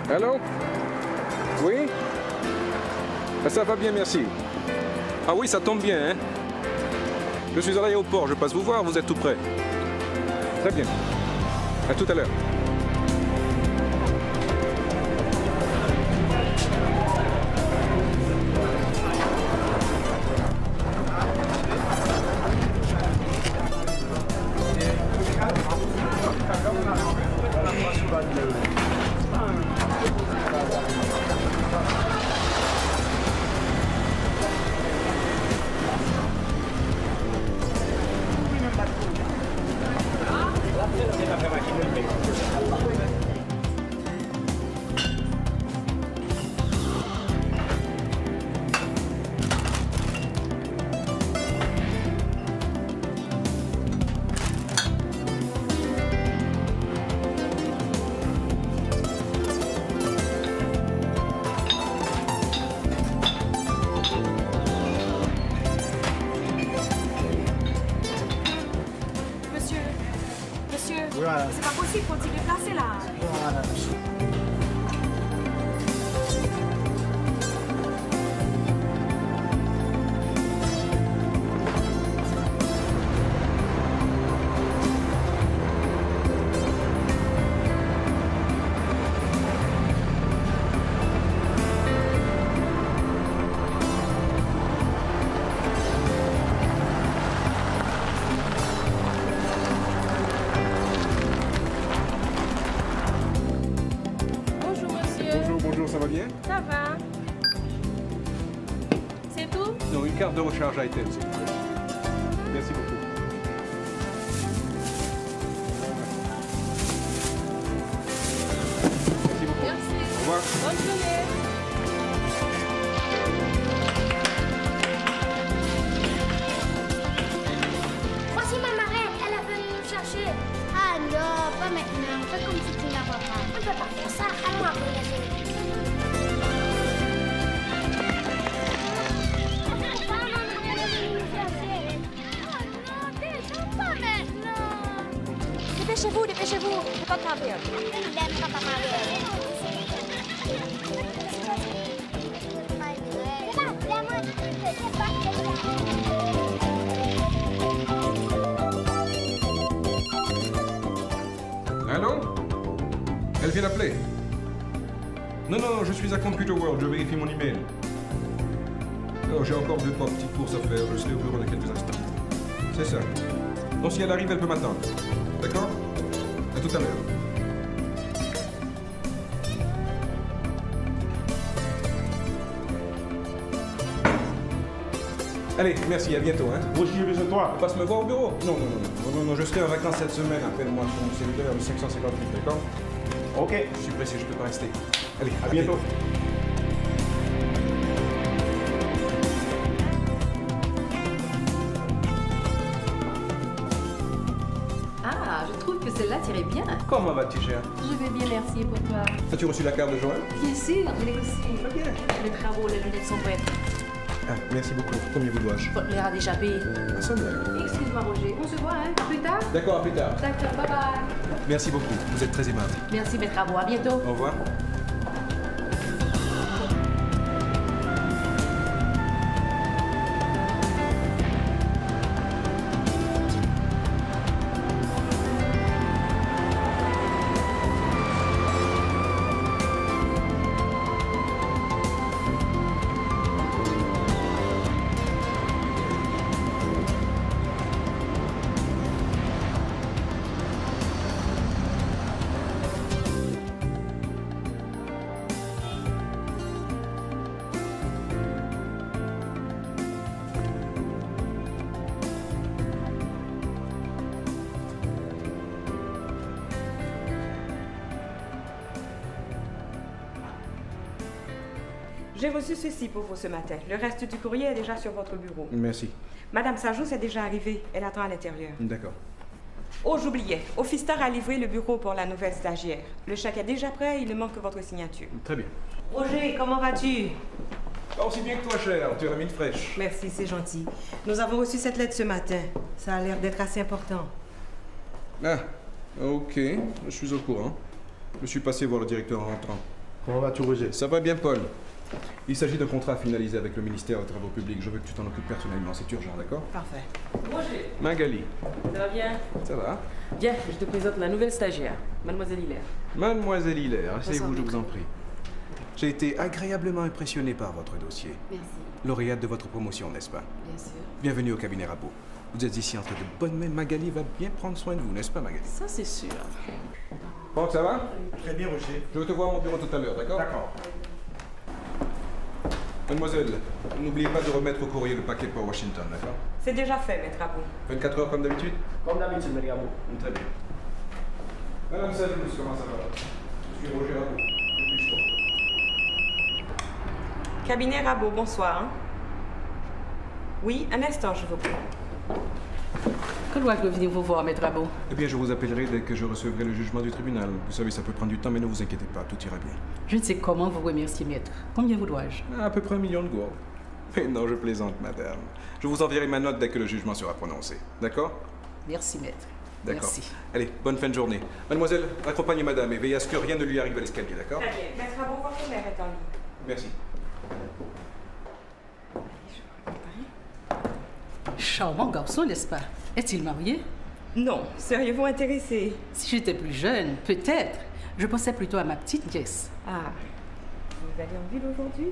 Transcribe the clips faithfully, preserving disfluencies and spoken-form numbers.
Allô? Oui? Ah, ça va bien, merci. Ah oui, ça tombe bien, hein? Je suis à l'aéroport, je passe vous voir, vous êtes tout près. Très bien. À tout à l'heure. Voilà. C'est pas possible, faut-il déplacer là. Voilà. Ça va bien? Ça va. C'est tout? Non, une carte de recharge à Etel, s'il vous plaît. Merci beaucoup. Merci beaucoup. Merci. Au revoir. Bonne journée. Voici ma marraine, elle est venue nous chercher. Ah non, pas maintenant. Fais comme si tu n'as pas peur. On ne peut pas faire ça. Allons après les autres. Dépêchez-vous, dépêchez-vous. C'est pas grave. Il aime pas ma marraine. Allô? Elle vient d'appeler. Non, non, je suis à Computer World, je vérifie mon email. Oh, j'ai encore deux, trois petites courses à faire, je serai au bureau dans quelques instants. C'est ça. Donc si elle arrive, elle peut m'attendre. D'accord? À tout à l'heure. Allez, merci, à bientôt. Hein. Moi, j'ai besoin de toi. On passe me voir au bureau? Non, non, non, non, non, non, je serai en vacances cette semaine. Appelle-moi sur mon cellulaire, le cinq cent cinquante-huit, d'accord? Ok. Je suis pressé, je peux pas rester. Allez, à, à bientôt. Ah, je trouve que celle-là tirait bien. Comment vas-tu, cher? Je vais bien, merci. Et pour toi? As-tu reçu la carte de Joël? Bien sûr, je l'ai reçu. Très bien. Les travaux, les lunettes sont prêtes. Ah, merci beaucoup. Combien vous dois-je? Faut l'air à d'échapper. Ah, ça va. Excuse-moi, Roger. On se voit, hein? À plus tard? D'accord, à plus tard. D'accord, bye bye. Merci beaucoup. Vous êtes très aimable. Merci, mes travaux. À bientôt. Au revoir. J'ai reçu ceci pour vous ce matin. Le reste du courrier est déjà sur votre bureau. Merci. Madame Sajous est déjà arrivée. Elle attend à l'intérieur. D'accord. Oh, j'oubliais. Offister a livré le bureau pour la nouvelle stagiaire. Le chèque est déjà prêt, il ne manque que votre signature. Très bien. Roger, comment vas-tu? Pas aussi bien que toi, cher. Tu as la mine fraîche. Merci, c'est gentil. Nous avons reçu cette lettre ce matin. Ça a l'air d'être assez important. Ah, ok. Je suis au courant. Je suis passé voir le directeur en rentrant. Comment vas-tu, Roger? Ça va bien, Paul. Il s'agit d'un contrat finalisé avec le ministère des Travaux Publics. Je veux que tu t'en occupes personnellement. C'est urgent, d'accord? Parfait. Roger, Magali. ça va bien? Ça va? Viens, je te présente la nouvelle stagiaire, Mademoiselle Hilaire. Mademoiselle Hilaire, asseyez-vous, je vous en Bonsoir. prie. J'ai été agréablement impressionné par votre dossier. Merci. Lauréate de votre promotion, n'est-ce pas? Bien sûr. Bienvenue au cabinet Rabot. Vous êtes ici entre de bonnes mains. Magali va bien prendre soin de vous, n'est-ce pas, Magali? Ça, c'est sûr. Bon, ça va? Très bien, Roger. Je vais te voir à mon bureau tout à l'heure, d'accord? D'accord. Mademoiselle, n'oubliez pas de remettre au courrier le paquet pour Washington, d'accord? C'est déjà fait, maître Abou. vingt-quatre heures comme d'habitude? Comme d'habitude, mes gars. Très bien. Madame Salus, comment ça va? Je suis Roger Rabot. Que puis-je pour? Cabinet Rabot, bonsoir. hein. Oui, un instant, je vous prie. Quand dois-je venir vous voir, Maître Rabot? Eh bien, je vous appellerai dès que je recevrai le jugement du tribunal. Vous savez, ça peut prendre du temps, mais ne vous inquiétez pas, tout ira bien. Je ne sais comment vous remercier, Maître. Combien vous dois-je? À peu près un million de gourdes. Mais non, je plaisante, madame. Je vous enverrai ma note dès que le jugement sera prononcé. D'accord? Merci, Maître. D'accord. Merci. Allez, bonne fin de journée. Mademoiselle, accompagnez madame et veillez à ce que rien ne lui arrive à l'escalier, d'accord? Très bien. Maître Abou, votre mère est en ligne. Merci. Charmant garçon, n'est-ce pas? Est-il marié? Non, seriez-vous intéressé? Si j'étais plus jeune, peut-être. Je pensais plutôt à ma petite nièce. Ah, vous allez en ville aujourd'hui?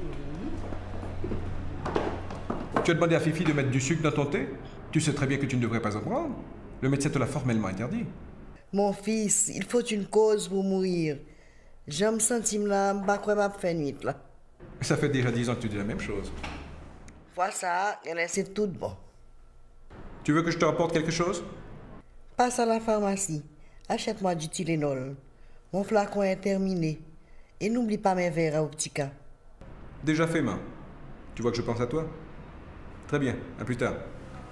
Tu as demandé à Fifi de mettre du sucre dans ton thé? Tu sais très bien que tu ne devrais pas en prendre. Le médecin te l'a formellement interdit. Mon fils, il faut une cause pour mourir. Je me sens là, je crois que je fais nuit là. Ça fait déjà dix ans que tu dis la même chose. Vois ça, c'est tout bon. Tu veux que je te rapporte quelque chose? Passe à la pharmacie, achète-moi du Tylenol. Mon flacon est terminé. Et n'oublie pas mes verres à Optica. Déjà fait, main. Tu vois que je pense à toi? Très bien, à plus tard.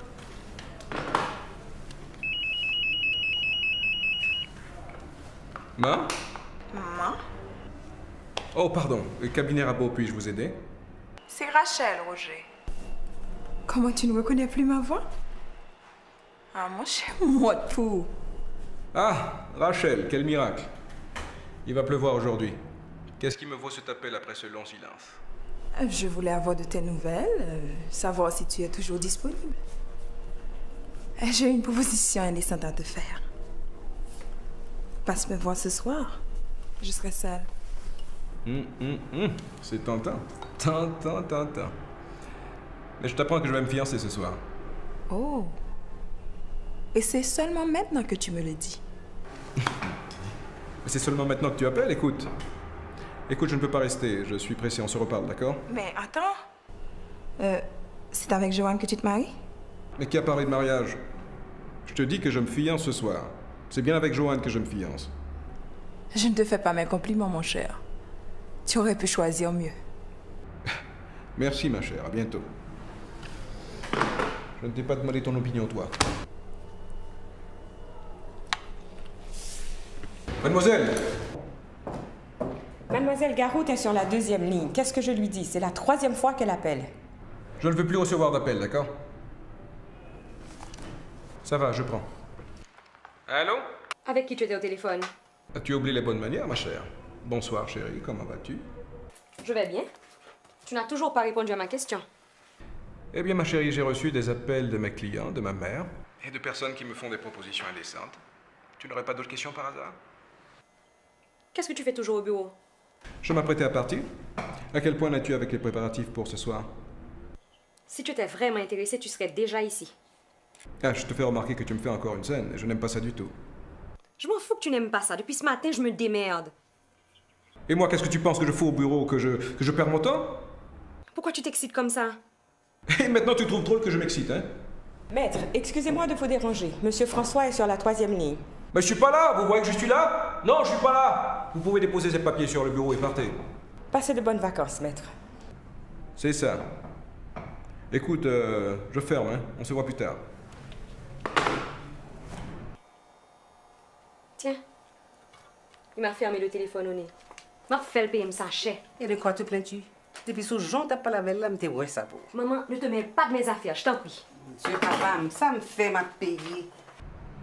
Ma? Maman? Oh, pardon. Le cabinet Rabot, puis-je vous aider? C'est Rachel, Roger. Comment tu ne reconnais plus ma voix? Ah, mon cher moi de fou. Ah, Rachel, quel miracle. Il va pleuvoir aujourd'hui. Qu'est-ce qui me vaut cet appel après ce long silence? Euh, Je voulais avoir de tes nouvelles, euh, savoir si tu es toujours disponible. Euh, J'ai une proposition indécente à te faire. Passe me voir ce soir. Je serai seule. Hum, hum, hum. C'est tentant. Tentant, tentant. Mais je t'apprends que je vais me fiancer ce soir. Oh. Et c'est seulement maintenant que tu me le dis. Mais c'est seulement maintenant que tu appelles, écoute. Écoute, je ne peux pas rester. Je suis pressé, on se reparle, d'accord? Mais attends. Euh, c'est avec Joanne que tu te maries? Mais qui a parlé de mariage? Je te dis que je me fiance ce soir. C'est bien avec Joanne que je me fiance. Je ne te fais pas mes compliments, mon cher. Tu aurais pu choisir mieux. Merci, ma chère. À bientôt. Je ne t'ai pas demandé ton opinion, toi. Mademoiselle! Mademoiselle Garout est sur la deuxième ligne. Qu'est-ce que je lui dis? C'est la troisième fois qu'elle appelle. Je ne veux plus recevoir d'appel, d'accord? Ça va, je prends. Allô? Avec qui tu étais au téléphone? As-tu oublié les bonnes manières, ma chère? Bonsoir, chérie. Comment vas-tu? Je vais bien. Tu n'as toujours pas répondu à ma question. Eh bien, ma chérie, j'ai reçu des appels de mes clients, de ma mère, et de personnes qui me font des propositions indécentes. Tu n'aurais pas d'autres questions par hasard? Qu'est-ce que tu fais toujours au bureau? Je m'apprêtais à partir. À quel point es-tu avec les préparatifs pour ce soir? Si tu étais vraiment intéressé, tu serais déjà ici. Ah, je te fais remarquer que tu me fais encore une scène, et je n'aime pas ça du tout. Je m'en fous que tu n'aimes pas ça. Depuis ce matin, je me démerde. Et moi, qu'est-ce que tu penses que je fous au bureau? Que je, que je perds mon temps? Pourquoi tu t'excites comme ça? Et maintenant, tu trouves drôle que je m'excite, hein? Maître, excusez-moi de vous déranger. Monsieur François est sur la troisième ligne. Mais je suis pas là! Vous voyez que je suis là? Non, je suis pas là! Vous pouvez déposer ces papiers sur le bureau et partez. Passez de bonnes vacances, maître. C'est ça. Écoute, euh, je ferme, hein? On se voit plus tard. Tiens. Il m'a fermé le téléphone au nez. M'a fait le payer, me sachet. Et de quoi te plains-tu? Depuis ce jour, t'as pas la veille là, mais t'es ouais ça pour. Maman, ne te mêle pas de mes affaires, je t'en prie. Monsieur papa, ça me fait ma payer.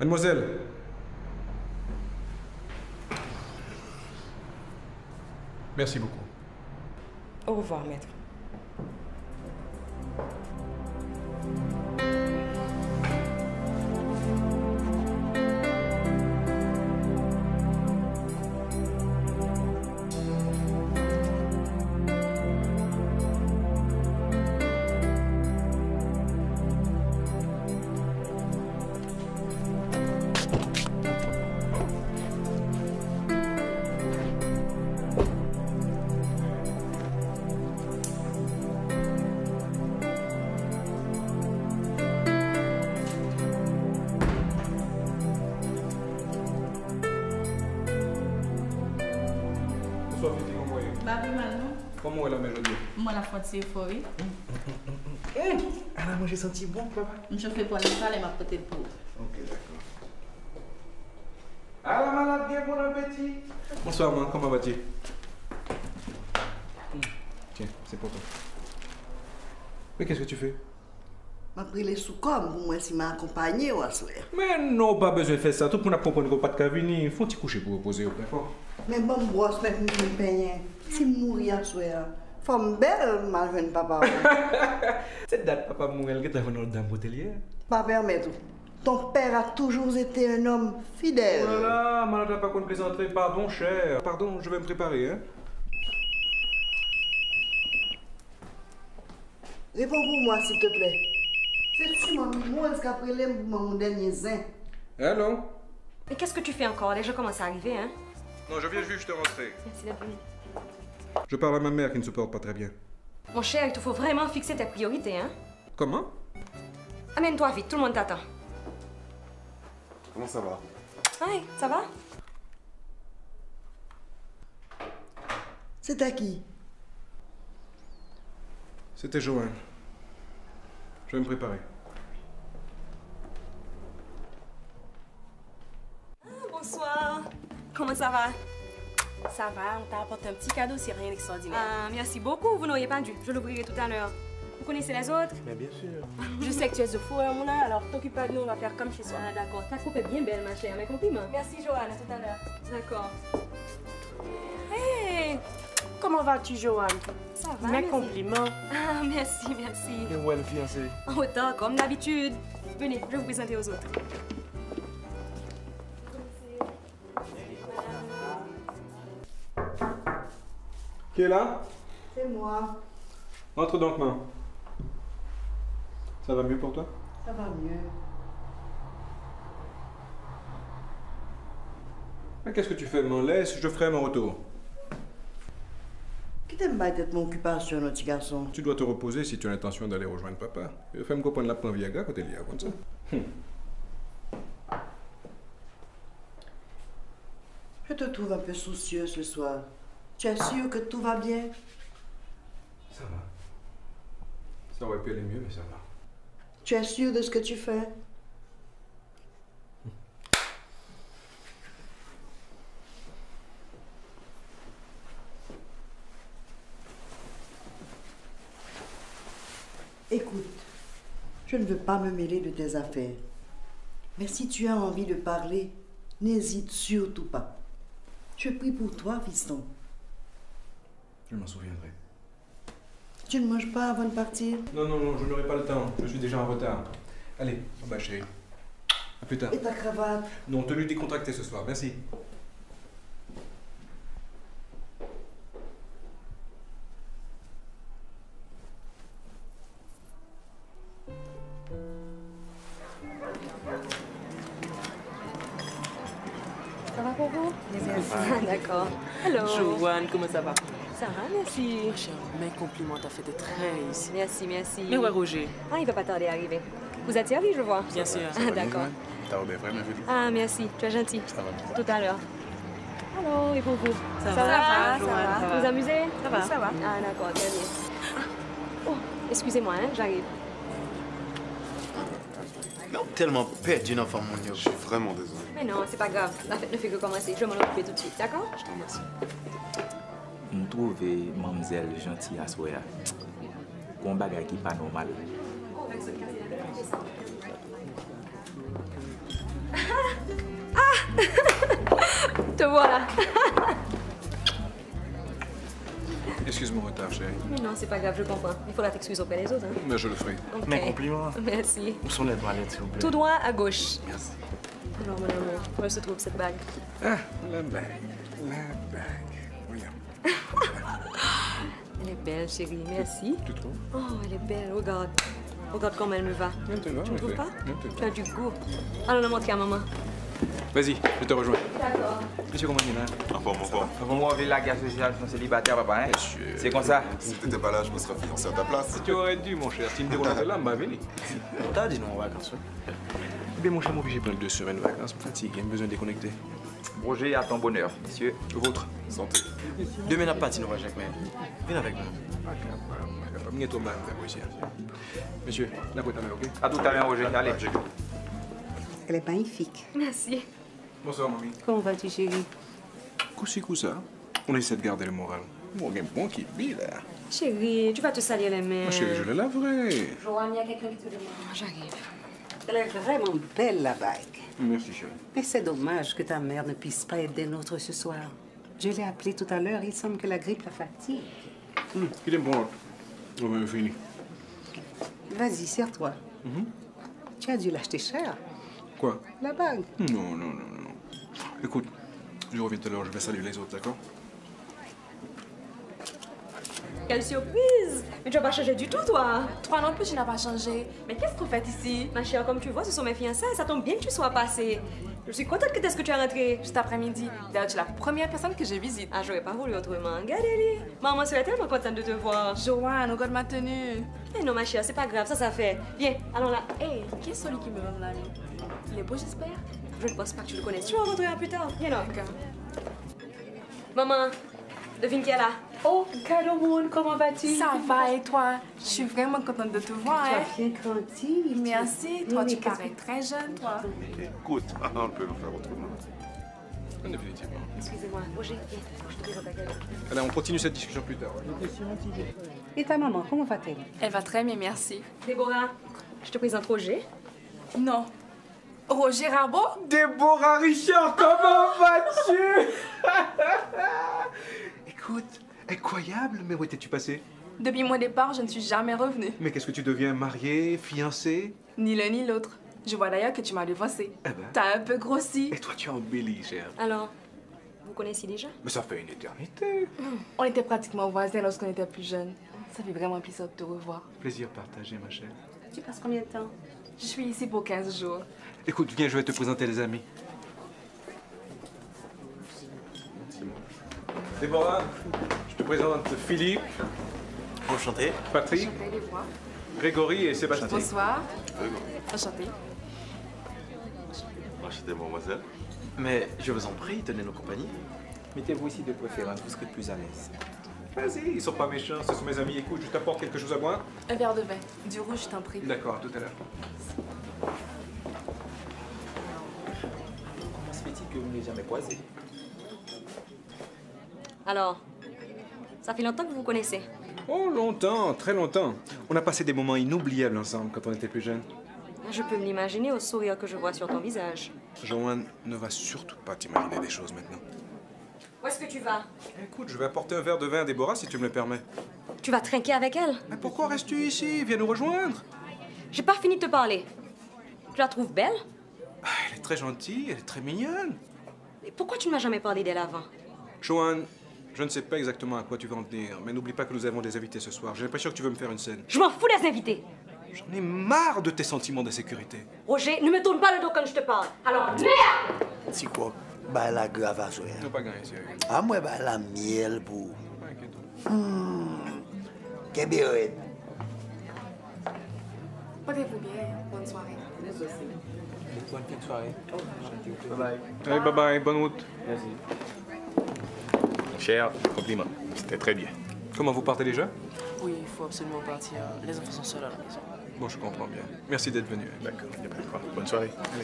Mademoiselle. Merci beaucoup. Au revoir, maître. Comment est la mélodie? Moi, la faute, c'est euphorie. Elle a mangé senti bon, papa. Je fais pour le salle et m'a prêté le pot. Ok, d'accord. Ah, la malade, bien bon appétit. Bonsoir, maman, comment vas-tu? Tiens, c'est pour toi. Mais qu'est-ce que tu fais? Je pris les sous comme pour moi si m'a accompagné ou à soir. Mais non, pas besoin de faire ça. Tout le monde a compris que pas de cavini. Il faut t'y coucher pour reposer, d'accord? Mais bon, brosse, mais je me peigner. Si je mourir à soir, femme belle, mal jeune papa. Cette date, papa mourir, elle est dans le dame hôtelière. Pas permettre. Ton père a toujours été un homme fidèle. Oh là là, malade, n'a pas qu'on plaisanterie. Pardon, cher. Pardon, je vais me préparer, hein. Réponds pour moi, s'il te plaît. C'est-tu moi qu'après l'aime pour mon dernier zin? Allô? Mais qu'est-ce que tu fais encore? Les gens commencent à arriver, hein? Non, je viens juste de rentrer. Merci d'être venu. Je parle à ma mère qui ne se porte pas très bien. Mon cher, il te faut vraiment fixer tes priorités, hein? Comment? Amène-toi vite, tout le monde t'attend. Comment ça va? Ouais, ça va? C'est à qui? C'était Joanne. Je vais me préparer. Ah, bonsoir. Comment ça va? Ça va, on t'a apporté un petit cadeau, c'est rien d'extraordinaire. Ah, merci beaucoup, vous n'auriez pas dû. Je l'ouvrirai tout à l'heure. Vous connaissez les autres? Mais bien sûr. Je sais que tu es de fou, hein, mon âme, alors t'occupe pas de nous, on va faire comme chez soi. Ah, d'accord. Ta coupe est bien belle, ma chère. Mes compliments. Merci, Joanne, à tout à l'heure. D'accord. Hey! Comment vas-tu, Joanne? Ça va, Mes merci. compliments. Ah, merci, merci. Et où est le fiancé? Autant, comme d'habitude. Venez, je vais vous présenter aux autres. Qui est là? C'est moi. Entre donc, maman. Ça va mieux pour toi? Ça va mieux. Mais qu'est-ce que tu fais, maman? Laisse, je ferai mon retour. Qui t'aime pas d'être mon occupation, notre petit garçon? Tu dois te reposer si tu as l'intention d'aller rejoindre papa. Fais-moi comprendre la prendre Viagra quand elle y a, comme ça. Hum. Je te trouve un peu soucieux ce soir. Tu es sûr que tout va bien? Ça va. Ça aurait pu aller mieux, mais ça va. Tu es sûr de ce que tu fais? Écoute, je ne veux pas me mêler de tes affaires. Mais si tu as envie de parler, n'hésite surtout pas. Je prie pour toi, fiston. Je m'en souviendrai. Tu ne manges pas avant de partir? Non, non, non, je n'aurai pas le temps. Je suis déjà en retard. Allez, au bas, chérie. À plus tard. Et ta cravate? Non, tenue décontractée ce soir. Merci. Ça va pour vous? Ah, d'accord. Hello. Joanne, comment ça va? Ça va, merci. Ma chère, mes compliments, t'as fait de très réussi. Merci, merci. Mais ouais, Roger? Ah, il va pas tarder à arriver. Vous êtes servi, je vois? Bien sûr. Ah, d'accord. T'as bien vraiment joli. Ah, merci. Tu es gentil. Ça va bien. Tout à l'heure. Allô, et pour vous? Ça va, va, ça Joanne, va. ça Vous va. amusez? Ça va. Ça va. Ah, d'accord, très bien. Ah. Oh, excusez-moi, hein, j'arrive. Mais on a tellement perdu une enfant, mon Dieu. Je suis vraiment désolé. Mais non, c'est pas grave. La fête ne fait que commencer. Je vais m'en occuper tout de suite, d'accord? Je te remercie. Je trouve mademoiselle gentille à soi. Un bagage qui n'est pas normal. Te voilà. Excuse mon retard, chérie. Mais non, c'est pas grave, je comprends. Il faudra t'excuser auprès des autres. Hein? Mais je le ferai. Ok. Mes compliments. Merci. Où sont les toilettes, s'il vous plaît? Tout droit à gauche. Merci. Alors, mon amour, où elle se trouve cette bague? Ah, la bague. La bague. Regarde. Elle est belle, chérie, merci. Tu trouves? Oh, elle est belle, regarde. Regarde comment elle me va. Maintenant, Tu ne trouves en pas? effet. Maintenant. Tu as du goût. Allons la montrer à maman. Vas-y, je te rejoins. D'accord. Monsieur Romanina. En forme, en forme. Comment on vit la guerre sociale sans célibataire, papa, hein? C'est comme ça. Si t'étais pas là, je me serais fiancé à ta place. Tu aurais dû, mon cher. Si tu me déroules là, m'a venu. T'as dit non en vacances, oui. Eh bien, mon cher, moi, j'ai pris deux semaines de vacances. Je me fatigue, j'ai besoin de déconnecter. Roger, à ton bonheur, monsieur. Le vôtre. Santé. Demain, n'a pas dit non, Jacques, mais viens avec moi. Monsieur, la boîte à main, ok? À tout à l'heure, Roger. Allez. Elle est magnifique. Merci. Bonsoir, mamie. Comment vas-tu, chérie? Coussi, coussa. On essaie de garder le moral. Bon, il y a un bon qui vit, là. Chérie, tu vas te salir les mains. Ma chérie, je le laverai. Joanne, il y a quelqu'un qui te demande. J'arrive. Elle est vraiment belle, la bague. Merci, chérie. Mais c'est dommage que ta mère ne puisse pas être des nôtres ce soir. Je l'ai appelée tout à l'heure, il semble que la grippe la fatigue. Hum, il est bon. On va fini. Vas-y, serre-toi. Mhm. Tu as dû l'acheter cher. Quoi? La bague. Non, non, non, non. Écoute, je reviens tout à l'heure, je vais saluer les autres, d'accord? Quelle surprise! Mais tu vas pas changer du tout, toi! Toi non plus, tu n'as pas changé. Mais qu'est-ce que vous faites ici? Ma chère, comme tu vois, ce sont mes fiançailles. Ça tombe bien que tu sois passée. Je suis contente que t'es ce que tu es rentrée. Cet après-midi. D'ailleurs, tu es la première personne que je visite. Ah, j'aurais pas voulu autrement. Regardez-les. Maman serait tellement contente de te voir. Joanne, regarde ma tenue. Eh non, ma chère, c'est pas grave. Ça, ça fait. Viens, allons là. Hé, hey, qui est celui qui me donne la nuit? Il est beau, j'espère? Je ne pense pas que tu le connaisses. Tu vas rentrer plus tard. Viens là. D'accord. Maman, devine qui est là. Oh, Caroline, comment vas-tu? Ça va et toi? Je suis vraiment contente de te voir. Tu Hein? as bien grandi. Merci. Toi, Oui, tu qu'est-ce parais très jeune, toi. Écoute, on peut le faire autrement. Définitivement. Excusez-moi. Roger, viens. Je te présente à quelqu'un. Allez, on continue cette discussion plus tard. Et ta maman, comment va-t-elle? Elle va très bien, merci. Déborah, je te présente Roger. Non. Roger Rabot? Déborah Richard, comment vas-tu? Écoute, incroyable, mais où étais-tu passé? Depuis mon départ, je ne suis jamais revenue. Mais qu'est-ce que tu deviens, mariée, fiancée? Ni l'un ni l'autre. Je vois d'ailleurs que tu m'as devancé. Eh ben. T'as un peu grossi. Et toi, tu as embelli, chère. Alors, vous connaissez déjà? Mais ça fait une éternité. On était pratiquement voisins lorsqu'on était plus jeunes. Ça fait vraiment plaisir de te revoir. Plaisir partagé, ma chère. Tu passes combien de temps? Je suis ici pour quinze jours. Écoute, viens, je vais te présenter les amis. Déborah, je te présente Philippe. Enchanté. Patrick, Enchantée de voir. Grégory et Sébastien. Bonsoir. Enchantée. Enchanté, mademoiselle. Mais je vous en prie, tenez-nous compagnie. Mettez-vous ici de préférence, vous serez plus à l'aise. Vas-y, ils sont pas méchants, ce sont mes amis. Écoute, je t'apporte quelque chose à boire? Un verre de vin. Du rouge, je t'en prie. D'accord, à tout à l'heure. Comment se fait-il que vous n'ayez jamais croisé? Alors, ça fait longtemps que vous vous connaissez. Oh, longtemps, très longtemps. On a passé des moments inoubliables ensemble quand on était plus jeunes. Je peux me l'imaginer au sourire que je vois sur ton visage. Joanne ne va surtout pas t'imaginer des choses maintenant. Où est-ce que tu vas? Écoute, je vais apporter un verre de vin à Déborah si tu me le permets. Tu vas trinquer avec elle? Mais pourquoi restes-tu ici? Viens nous rejoindre. J'ai pas fini de te parler. Tu la trouves belle? Ah, elle est très gentille, elle est très mignonne. Et pourquoi tu ne m'as jamais parlé d'elle avant? Joanne, je ne sais pas exactement à quoi tu vas en venir, mais n'oublie pas que nous avons des invités ce soir. J'ai l'impression que tu veux me faire une scène. Je m'en fous des invités. J'en ai marre de tes sentiments d'insécurité. Roger, ne me tourne pas le dos quand je te parle. Alors, merde! Si quoi, bah la grave à jouer. Non, pas gagné, sérieux. Ah, moi, bah la miel pour. Hum. Kébéret. Portez-vous bien. Bonne soirée. Bonne fin de soirée. Bye bye. Allez, bye bye, bonne route. Merci. Cher, compliment. C'était très bien. Comment vous partez déjà? Oui, il faut absolument partir. Les enfants sont seuls à la maison. Bon, je comprends bien. Merci d'être venu. D'accord, il n'y a pas de quoi. Bonne soirée. Allez.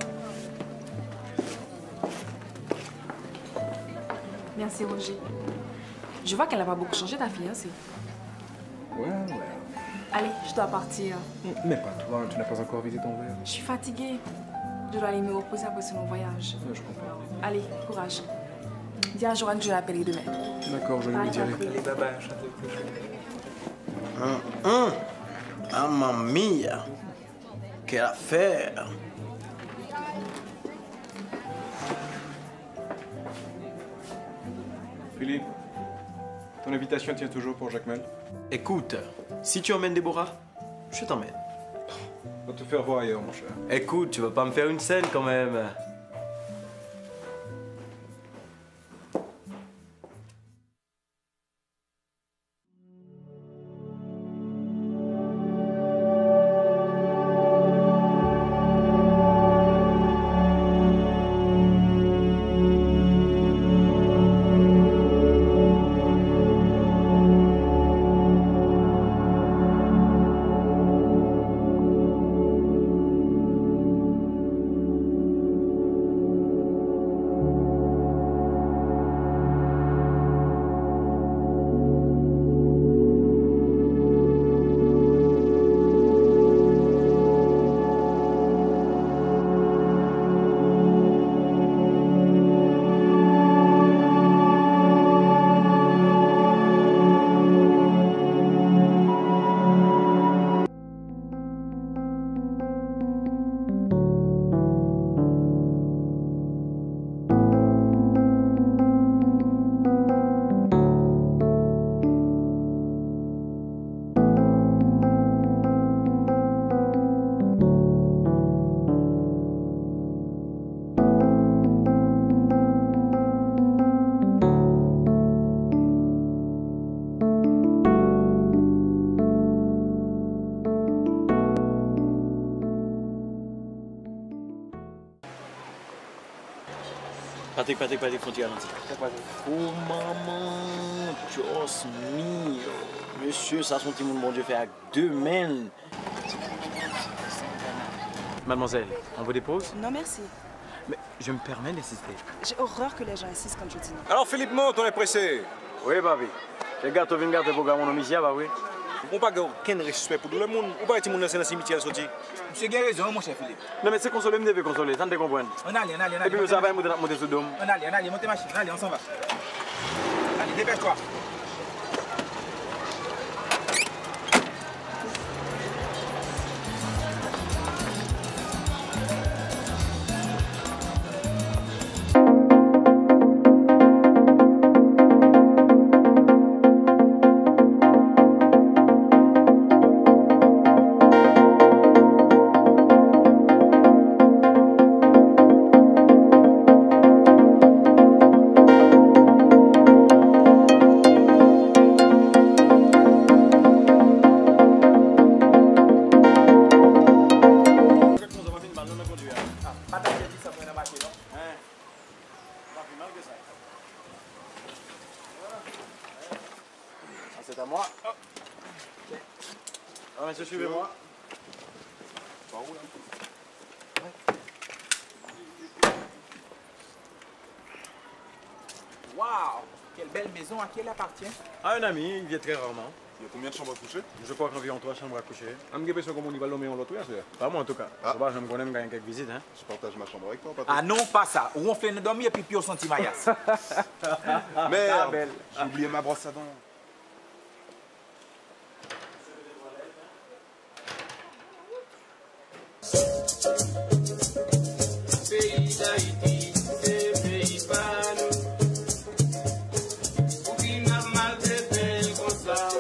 Merci, Roger. Je vois qu'elle n'a pas beaucoup changé, ta fiancée. Ouais, ouais. Allez, je dois partir. Mais pas toi, tu n'as pas encore visé ton verre. Je suis fatiguée. Je dois aller me reposer après ce long voyage. Ouais, je comprends. Allez, courage. Dis à Joanne que je l'appelle demain. D'accord, je vais lui dire. Allez, bye bye. Hum, hum. Ah, mamma mia. Quelle affaire. Philippe, ton invitation tient toujours pour Jacmel? Écoute, si tu emmènes Déborah, je t'emmène. Va te faire voir ailleurs, mon cher. Écoute, tu vas pas me faire une scène quand même. Patrick, Patrick, Patrick, faut-tu ralentir. Oh maman, Dios mio. Monsieur, ça son petit monde, bon Dieu, fait avec deux mains. Mademoiselle, on vous dépose? Non, merci. Mais je me permets d'insister. J'ai horreur que les gens insistent quand je dis non. Alors Philippe, monte, on est pressé. Oui, babi. Les gars, tu viens garder pour mon homme ici, bah oui. On n'a pas aucun respect pour tout le monde. On va pas dans le cimetière sorti. Monsieur a raison, mon cher Philippe. Non, mais c'est consoler, je devais consoler, ça ne te comprends. On allait, on allait, on allait. Et puis, vous savez, on monter sous dôme. On allait, on allait, montez machine, allez, on s'en va. Allez, dépêche-toi. C'est à moi. Ah, monsieur, suivez-moi. Par où, là? Waouh, quelle belle maison, à qui elle appartient? À un ami, il vient très rarement. Il y a combien de chambres à coucher? Je crois qu'environ trois chambres à coucher. Je me question comment on va l'homme en l'autre, c'est? Pas moi en tout cas. Ah. Ça va, je me connais, même quelques visites. Hein. Je partage ma chambre avec toi, Patrick. Ah non, pas ça. Où on fait une dormir et puis puis on sentit maillasse. Merde, j'ai oublié ma brosse à dents. Pays d'Haïti, c'est pays pas nous. Pour qui m'a maltraité comme ça.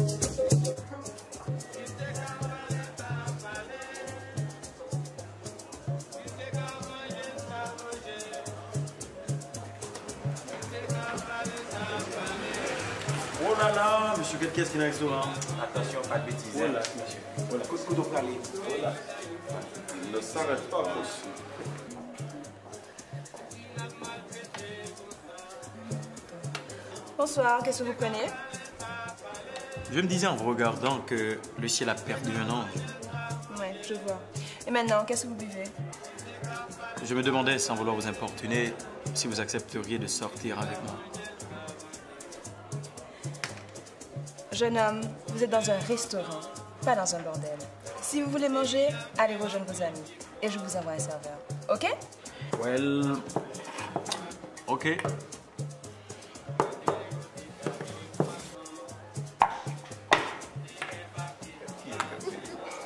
Oh là là, monsieur, qu'est-ce qu'il y a dans le restaurant? Attention, pas de bêtises. Voilà, monsieur. Voilà, qu'est-ce que vous parlez? Voilà. Il ne s'arrête pas, monsieur. Bonsoir, qu'est-ce que vous prenez? Je me disais en vous regardant que le ciel a perdu un ange. Ouais, je vois. Et maintenant, qu'est-ce que vous buvez? Je me demandais, sans vouloir vous importuner, si vous accepteriez de sortir avec moi. Jeune homme, vous êtes dans un restaurant, pas dans un bordel. Si vous voulez manger, allez rejoindre vos amis. Et je vous envoie un serveur. OK? Well... Ok.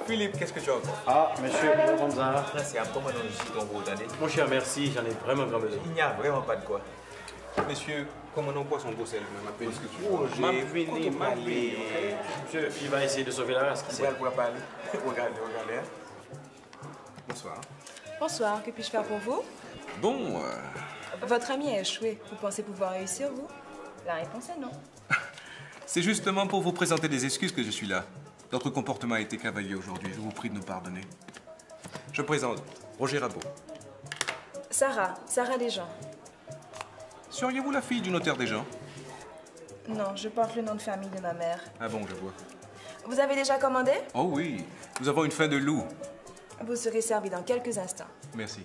Philippe, qu'est-ce que tu as encore? Ah, monsieur, comme ça. C'est un peu mon enregistré ton beau, attendez. Mon cher, merci, j'en ai vraiment grand besoin. Il n'y a vraiment pas de quoi. Monsieur, comment on boit son beau sel, ma ce que tu veux. J'ai venu m'aller. Monsieur, il va essayer de sauver la race, qui sait? Pour pas aller. Regardez, regardez. Bonsoir. Bonsoir, que puis-je faire pour vous? Bon, euh... Votre ami a échoué. Vous pensez pouvoir réussir, vous? La réponse est non. C'est justement pour vous présenter des excuses que je suis là. Notre comportement a été cavalier aujourd'hui. Je vous prie de nous pardonner. Je présente Roger Rabot. Sarah, Sarah Desjans. Seriez-vous la fille du notaire Desjans? Non, je porte le nom de famille de ma mère. Ah bon, je vois. Vous avez déjà commandé? Oh oui, nous avons une faim de loup. Vous serez servi dans quelques instants. Merci.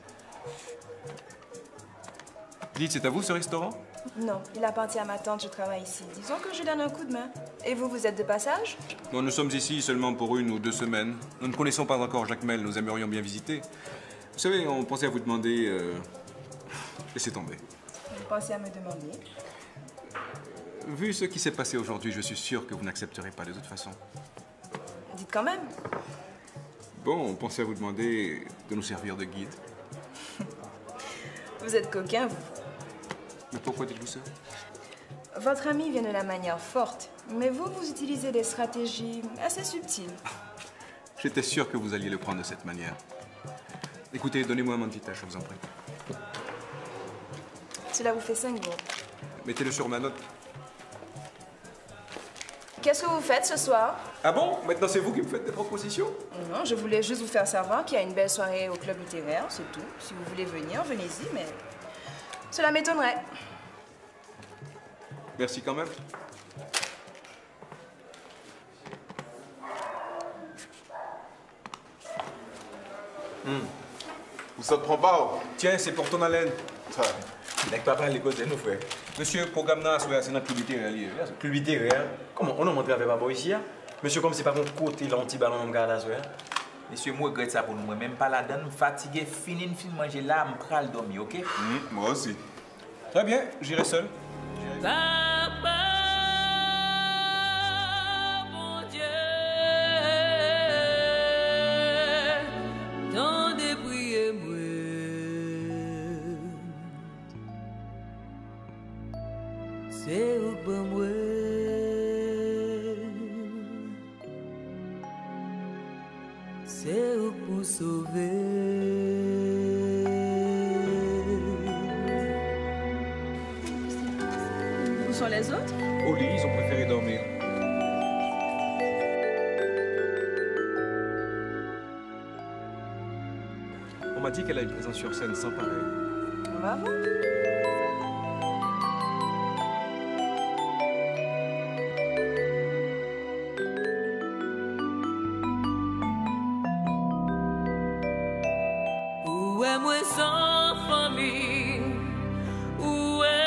Dites, c'est à vous ce restaurant? Non, il appartient à ma tante, je travaille ici. Disons que je donne un coup de main. Et vous, vous êtes de passage? Non, nous sommes ici seulement pour une ou deux semaines. Nous ne connaissons pas encore Jacmel, nous aimerions bien visiter. Vous savez, on pensait à vous demander... Euh... Laissez tomber. Vous pensez à me demander? Vu ce qui s'est passé aujourd'hui, je suis sûr que vous n'accepterez pas de toute façon. Dites quand même. Bon, on pensait à vous demander de nous servir de guide. Vous êtes coquin, vous. Mais pourquoi dites-vous ça? Votre ami vient de la manière forte, mais vous, vous utilisez des stratégies assez subtiles. J'étais sûr que vous alliez le prendre de cette manière. Écoutez, donnez-moi mon petit tâche, je vous en prie. Cela vous fait cinq jours. Mettez-le sur ma note. Qu'est-ce que vous faites ce soir? Ah bon? Maintenant, c'est vous qui me faites des propositions? Non, je voulais juste vous faire savoir qu'il y a une belle soirée au club littéraire, c'est tout. Si vous voulez venir, venez-y, mais cela m'étonnerait. Merci quand même. Hmm. Ça te prend pas? Tiens, c'est pour ton haleine. Ça. Il n'a pas parlé de cause, nous, frère. Monsieur, programme là, c'est notre club littéraire. Club littéraire? Comment? On a montré avec Babo ici, hein? Monsieur, comme c'est pas mon côté, l'anti-ballon, on garde à soi. Monsieur, moi, je regrette ça pour nous. Même pas la donne, fatigué, fini, une film manger là, je vais dormir, ok? Mmh, moi aussi. Très bien, j'irai seul. Papa, mon Dieu, tant de prier moi, c'est au bon moi, c'est au pour sauver. Où sont les autres? Au lit, ils ont préféré dormir. On m'a dit qu'elle a une présence sur scène sans pareil. On va voir. Où est moi sans famille? Où est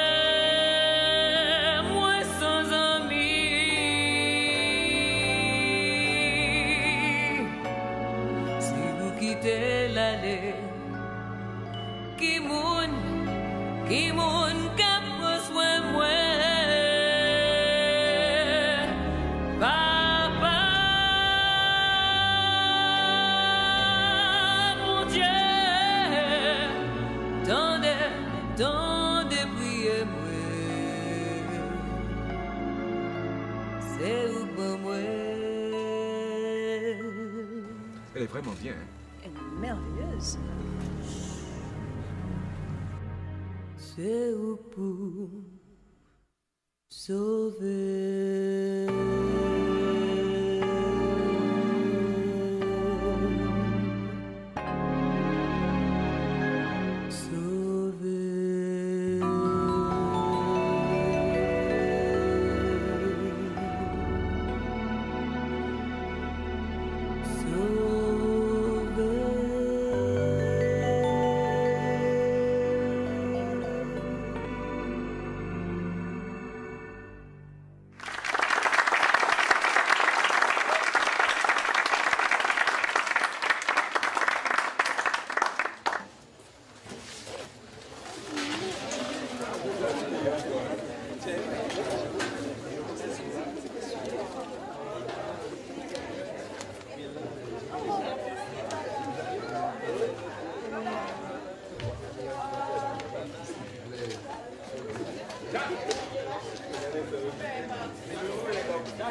moi sans amis? Si vous quittez l'allée, qui moun, qui moun qu'a besoin moi? Papa, mon Dieu, tendez, tendez, priez-moi. C'est où pour moi? Elle est vraiment bien. Hein? Elle est merveilleuse. C'est où pour sauver. Sauver.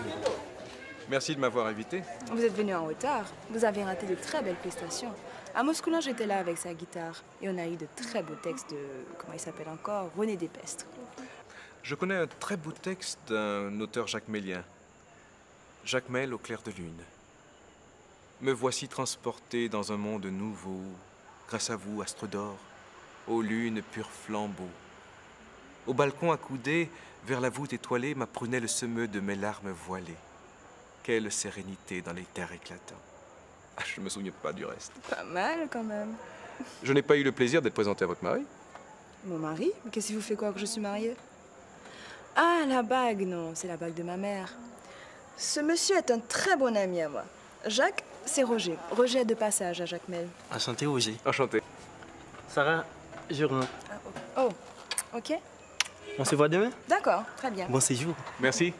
Merci de m'avoir invité. Vous êtes venu en retard. Vous avez raté de très belles prestations. À Moscou, j'étais là avec sa guitare et on a eu de très beaux textes de, comment il s'appelle encore, René Despestre. Je connais un très beau texte d'un auteur jacmélien. Jacmel au clair de lune. Me voici transporté dans un monde nouveau, grâce à vous, astre d'or, aux lunes pur flambeau. Au balcon accoudé, vers la voûte étoilée, ma prunelle se meut de mes larmes voilées. Quelle sérénité dans les terres éclatants. Ah, je ne me souviens pas du reste. Pas mal, quand même. Je n'ai pas eu le plaisir d'être présenté à votre mari. Mon mari? Mais qu'est-ce qui vous fait croire que je suis mariée? Ah, la bague, non, c'est la bague de ma mère. Ce monsieur est un très bon ami à moi. Jacques, c'est Roger. Roger est de passage à Jacmel. Enchanté, Roger. Enchanté. Sarah, je rentre. Oh, ok. On se voit demain? D'accord, très bien. Bon séjour. Merci.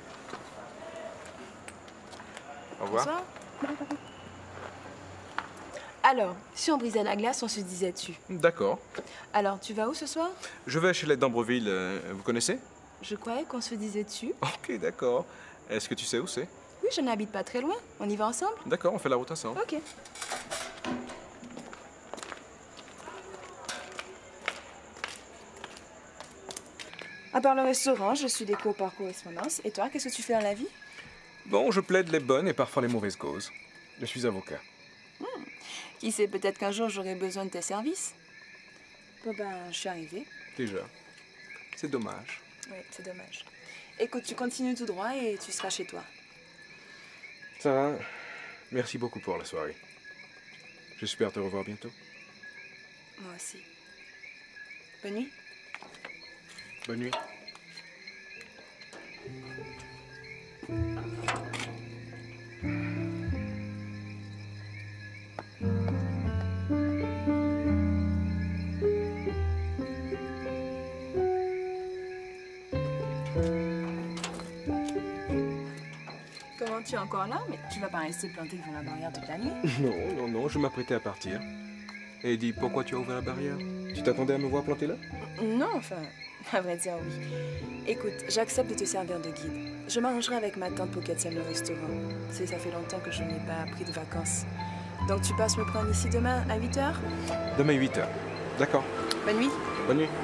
Au revoir. Bonsoir. Alors, si on brisait la glace, on se disait tu. D'accord. Alors, tu vas où ce soir? Je vais chez les d'Ambreville. euh, Vous connaissez? Je croyais qu'on se disait tu. Ok, d'accord. Est-ce que tu sais où c'est? Oui, je n'habite pas très loin. On y va ensemble? D'accord, on fait la route ensemble. Ok. À part le restaurant, je suis des cours par correspondance. Et toi, qu'est-ce que tu fais dans la vie? Bon, je plaide les bonnes et parfois les mauvaises causes. Je suis avocat. Hmm. Qui sait, peut-être qu'un jour j'aurai besoin de tes services. Bon ben, je suis arrivée. Déjà. C'est dommage. Oui, c'est dommage. Écoute, tu continues tout droit et tu seras chez toi. Sarah, merci beaucoup pour la soirée. J'espère te revoir bientôt. Moi aussi. Bonne nuit. Bonne nuit. Comment tu es encore là? Mais tu vas pas rester planté devant la barrière toute la nuit? Non, non, non, je m'apprêtais à partir. Et dis, pourquoi tu as ouvert la barrière? Tu t'attendais à me voir planter là? Non, enfin, à vrai dire, oui. Écoute, j'accepte de te servir de guide. Je m'arrangerai avec ma tante pour qu'elle tienne le restaurant. Tu sais, ça fait longtemps que je n'ai pas pris de vacances. Donc tu passes me prendre ici demain à huit heures? Demain huit heures. D'accord. Bonne nuit. Bonne nuit.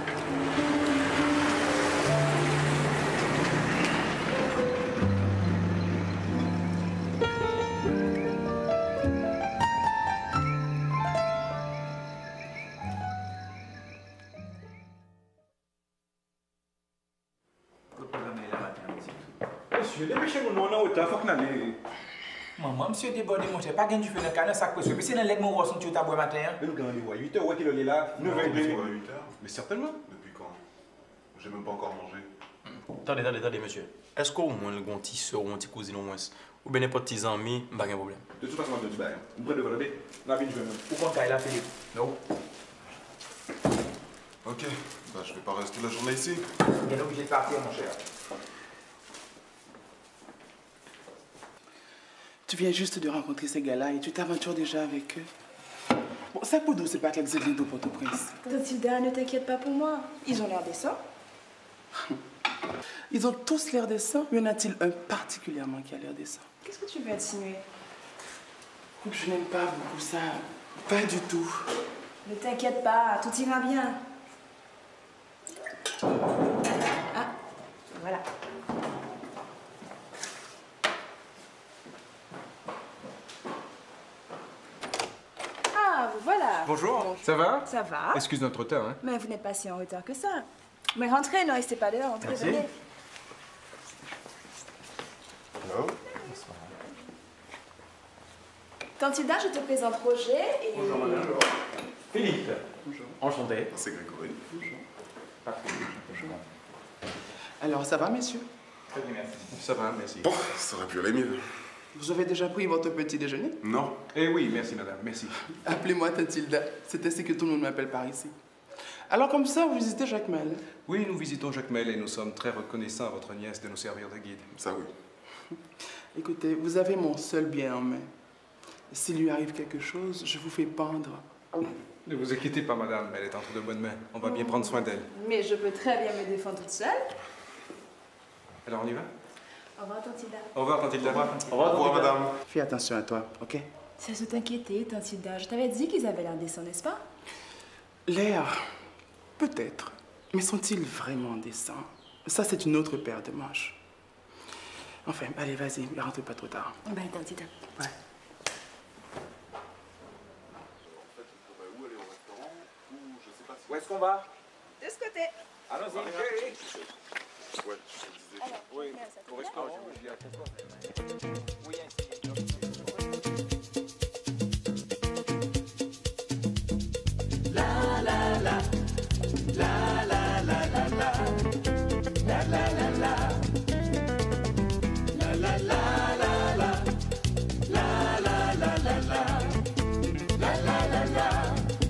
Monsieur, dépêchez-nous, nous, on a autant, faut que nous allions. Maman, monsieur débordé, mon cher, pas gain du feu dans le canard, sac précieux. Mais c'est dans l'aide, mon roi, son tu as boire matin. Mais nous, quand on les voit, huit heures, ouais, qu'il est là, neuf heures, huit heures. Mais certainement. Depuis quand? J'ai même pas encore mangé. Attendez, attendez, attendez, monsieur. Est-ce qu'au moins le petit soeur ou un petit cousine au moins, ou bien n'importe petits amis, pas de problème? De toute façon, on va te dire, on prend de voler, la vie, je vais même. Ou quand il a fait non. Ok, bah je vais pas rester la journée ici. Il est obligé de partir, mon cher. Tu viens juste de rencontrer ces gars-là et tu t'aventures déjà avec eux. Bon, ça pour nous, c'est pas quelques églises de Port-au-Prince. Tilda, ne t'inquiète pas pour moi. Ils ont l'air décents. Ils ont tous l'air décents, mais y en a-t-il un particulièrement qui a l'air décent? Qu'est-ce que tu veux insinuer? Je n'aime pas beaucoup ça. Pas du tout. Ne t'inquiète pas, tout ira bien. Ah, voilà. Ah, vous voilà. Bonjour. Bonjour. Ça va? Ça va. Excuse notre retard, hein. Mais vous n'êtes pas si en retard que ça. Mais rentrez, ne restez pas dehors, rentrez, Merci. venez. Hello. Tantilda, je te présente Roger et... Bonjour, madame. Philippe. Bonjour. Enchanté. C'est Grégory. Bonjour. Alors, ça va, messieurs? Très bien, merci. Ça va, merci. Bon, ça aurait pu aller mieux. Vous avez déjà pris votre petit déjeuner? Non. Eh oui, merci, madame, merci. Appelez-moi Tatilda. C'est ainsi que tout le monde m'appelle par ici. Alors, comme ça, vous visitez Jacmel? Oui, nous visitons Jacmel et nous sommes très reconnaissants à votre nièce de nous servir de guide. Ça, oui. Écoutez, vous avez mon seul bien en main. S'il lui arrive quelque chose, je vous fais pendre. Ne vous inquiétez pas, madame, elle est entre de bonnes mains. On va bien prendre soin d'elle. Mais je peux très bien me défendre toute seule. Alors, on y va? Au revoir, tante Hilda. Au revoir, tante Hilda. Au revoir, Au revoir, madame. Fais attention à toi, ok? Ça se t'inquiéter, tante Hilda. Je t'avais dit qu'ils avaient l'air décents, n'est-ce pas? L'air, peut-être. Mais sont-ils vraiment décents? Ça, c'est une autre paire de manches. Enfin, allez, vas-y, ne rentre pas trop tard. Bye, tante Hilda. Ouais. Où est-ce qu'on va? De ce côté. Allons-y. Ouais, je te disais. Alors, oui, au restaurant. Oui, La la la, la la la la la, la la la la, la la la la la, la la la la la, la la la la.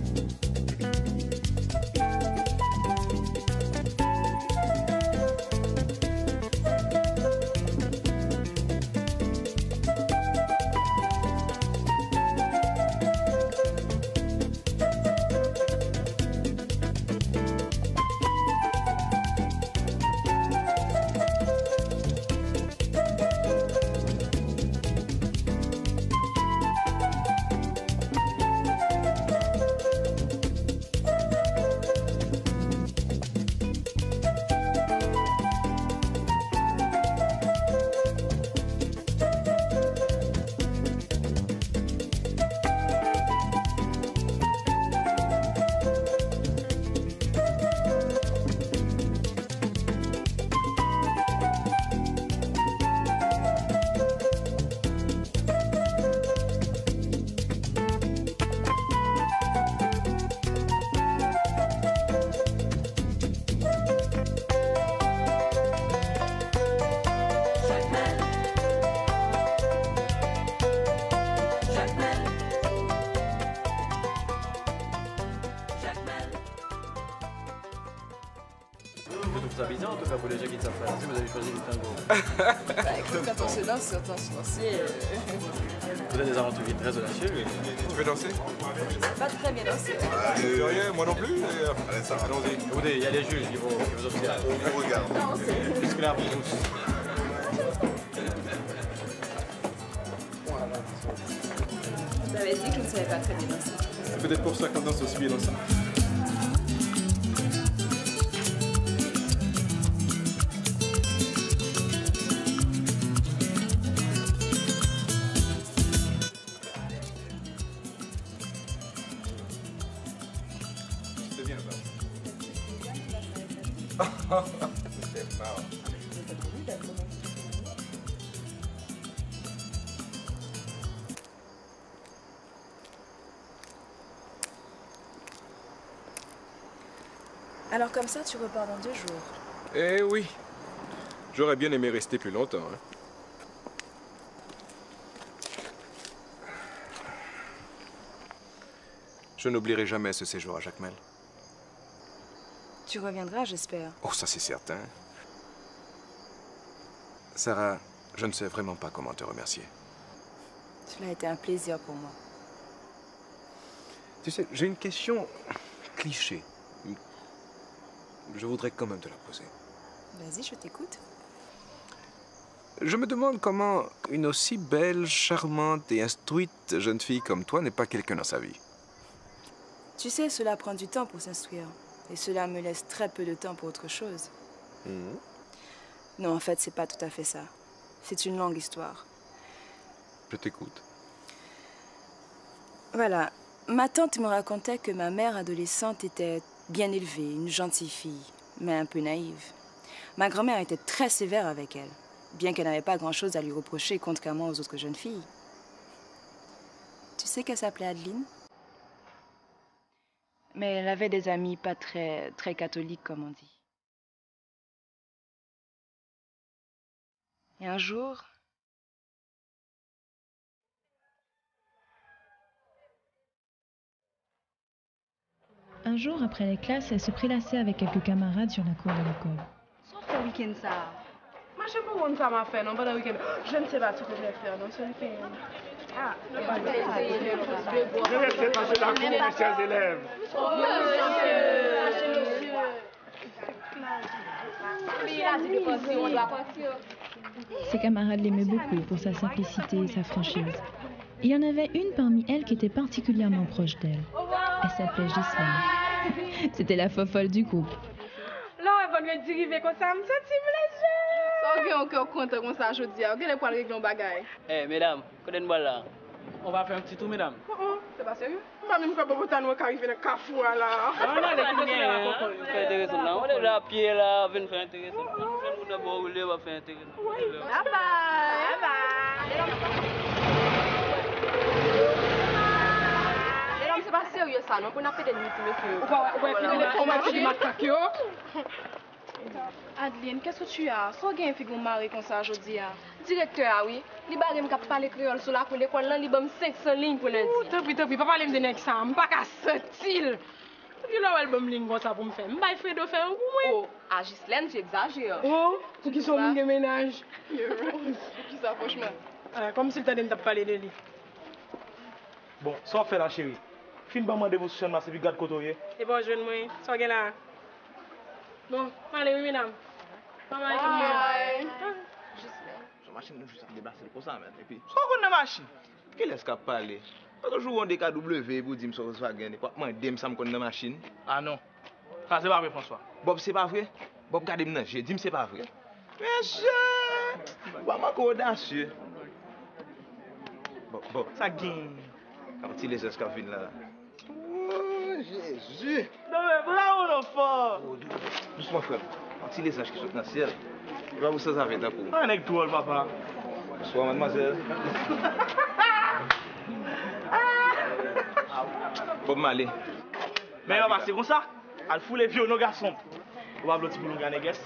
ça bizarre en tout cas pour les gens qui ne savent pas danser, vous avez choisi le tango. Bah écoute, quand on se lance sur ton financier. Vous avez des aventuriers très audacieux. Tu veux danser? Pas très bien dansé. Je veux rien, moi non plus. Et, euh, allez, ça, allons-y. Écoutez, il y a les juges qui vont qui vous observent. On vous regarde. Puisque là, vous tous. Vous avez dit que je ne savais pas très bien danser. C'est peut-être pour ça qu'on danse aussi bien dans ça. C'était bien ça. C'était marrant. Alors comme ça, tu repars dans deux jours. Eh oui. J'aurais bien aimé rester plus longtemps. Hein. Je n'oublierai jamais ce séjour à Jacmel. Tu reviendras, j'espère. Oh, ça c'est certain. Sarah, je ne sais vraiment pas comment te remercier. Cela a été un plaisir pour moi. Tu sais, j'ai une question cliché. Je voudrais quand même te la poser. Vas-y, je t'écoute. Je me demande comment une aussi belle, charmante et instruite jeune fille comme toi n'est pas quelqu'un dans sa vie. Tu sais, cela prend du temps pour s'instruire. Et cela me laisse très peu de temps pour autre chose. Mmh. Non, en fait, c'est pas tout à fait ça. C'est une longue histoire. Je t'écoute. Voilà. Ma tante me racontait que ma mère adolescente était bien élevée, une gentille fille, mais un peu naïve. Ma grand-mère était très sévère avec elle, bien qu'elle n'avait pas grand-chose à lui reprocher, contrairement aux autres jeunes filles. Tu sais qu'elle s'appelait Adeline? Mais elle avait des amis pas très, très catholiques, comme on dit. Et un jour... Un jour, après les classes, elle se prélassait avec quelques camarades sur la cour de l'école. Sauf le week-end, ça. Moi, je sais pas où ça m'a fait, non, pendant le week-end. Je ne sais pas ce que je vais faire, non, ce week-end. Ah, je vais essayer de passer la cour, mes chers élèves. Oh, monsieur! Oui, là, c'est de passer, on doit partir. Ses camarades l'aimaient beaucoup pour sa simplicité et sa franchise. Il y en avait une parmi elles qui était particulièrement proche d'elle. Elle s'appelait Ghislaine. C'était la fofolle du groupe. Là, on va lui diriger comme ça, je me sens léger. Ça, on est encore content comme ça, je dis. On est pas régler un bagage. Eh, mesdames, connaissez moi là. On va faire un petit tour, mesdames. C'est pas sérieux? Moi, même quand on va arriver dans le cafou là. Non, non, les clients, on fait intéressant là. On est là à pied là, on va faire intéressant. On va d'abord rouler, on va faire intéressant. Bye bye. Bye bye. C'est pas sérieux ça, non? On a fait des nuits, monsieur. On va finir les tomates du macaque. Adeline, qu'est-ce que tu as? Soit bien fait qu'on marie comme ça aujourd'hui. Directeur, oui. Il va me parler créole sur la cour de l'école, il va me cinq cents lignes pour lundi. Tant pis, tant pis, papa, il me donne ça. Je ne pas qu'à sentir. Puis là, elle va me ligne ça pour me faire. Je vais faire de faire un coup. Oh, à Ghislaine, tu exagères. Oh, pour qui sont de ménage. Qui ça, franchement? Comme si tu avais parlé de lui. Bon, ça fait la chérie. Fin ba mande vous sur ma c'est puis garde côté. Et bon jeune moi, ça gagne là. Bon, allez oui mesdames. Bye bye. Sa machine nous juste débarrasser comme ça maintenant et puis ça connaît machine. Quel est-ce qu'a parlé? Parce jour on des K W pour dire ça va gagner. Pas moi dem ça me connaît machine. Ah non. Ça c'est pas vrai François. Bob c'est pas vrai. Bob garde moi j'ai dit c'est pas vrai. Monsieur. Ba ma audacieux. Bob Bob ça gagne. Quand il les escafines là. Oh, Jésus! Non mais bravo l'enfant! Doucement frère, quand il les anges qui sont dans le ciel, il va vous s'en avec d'un coup. Un avec toi papa. Bonsoir mademoiselle. Bob Marley. Mais on va passer comme ça. Elle fout les vieux nos garçons. On va bloquer pour nous gagner guest.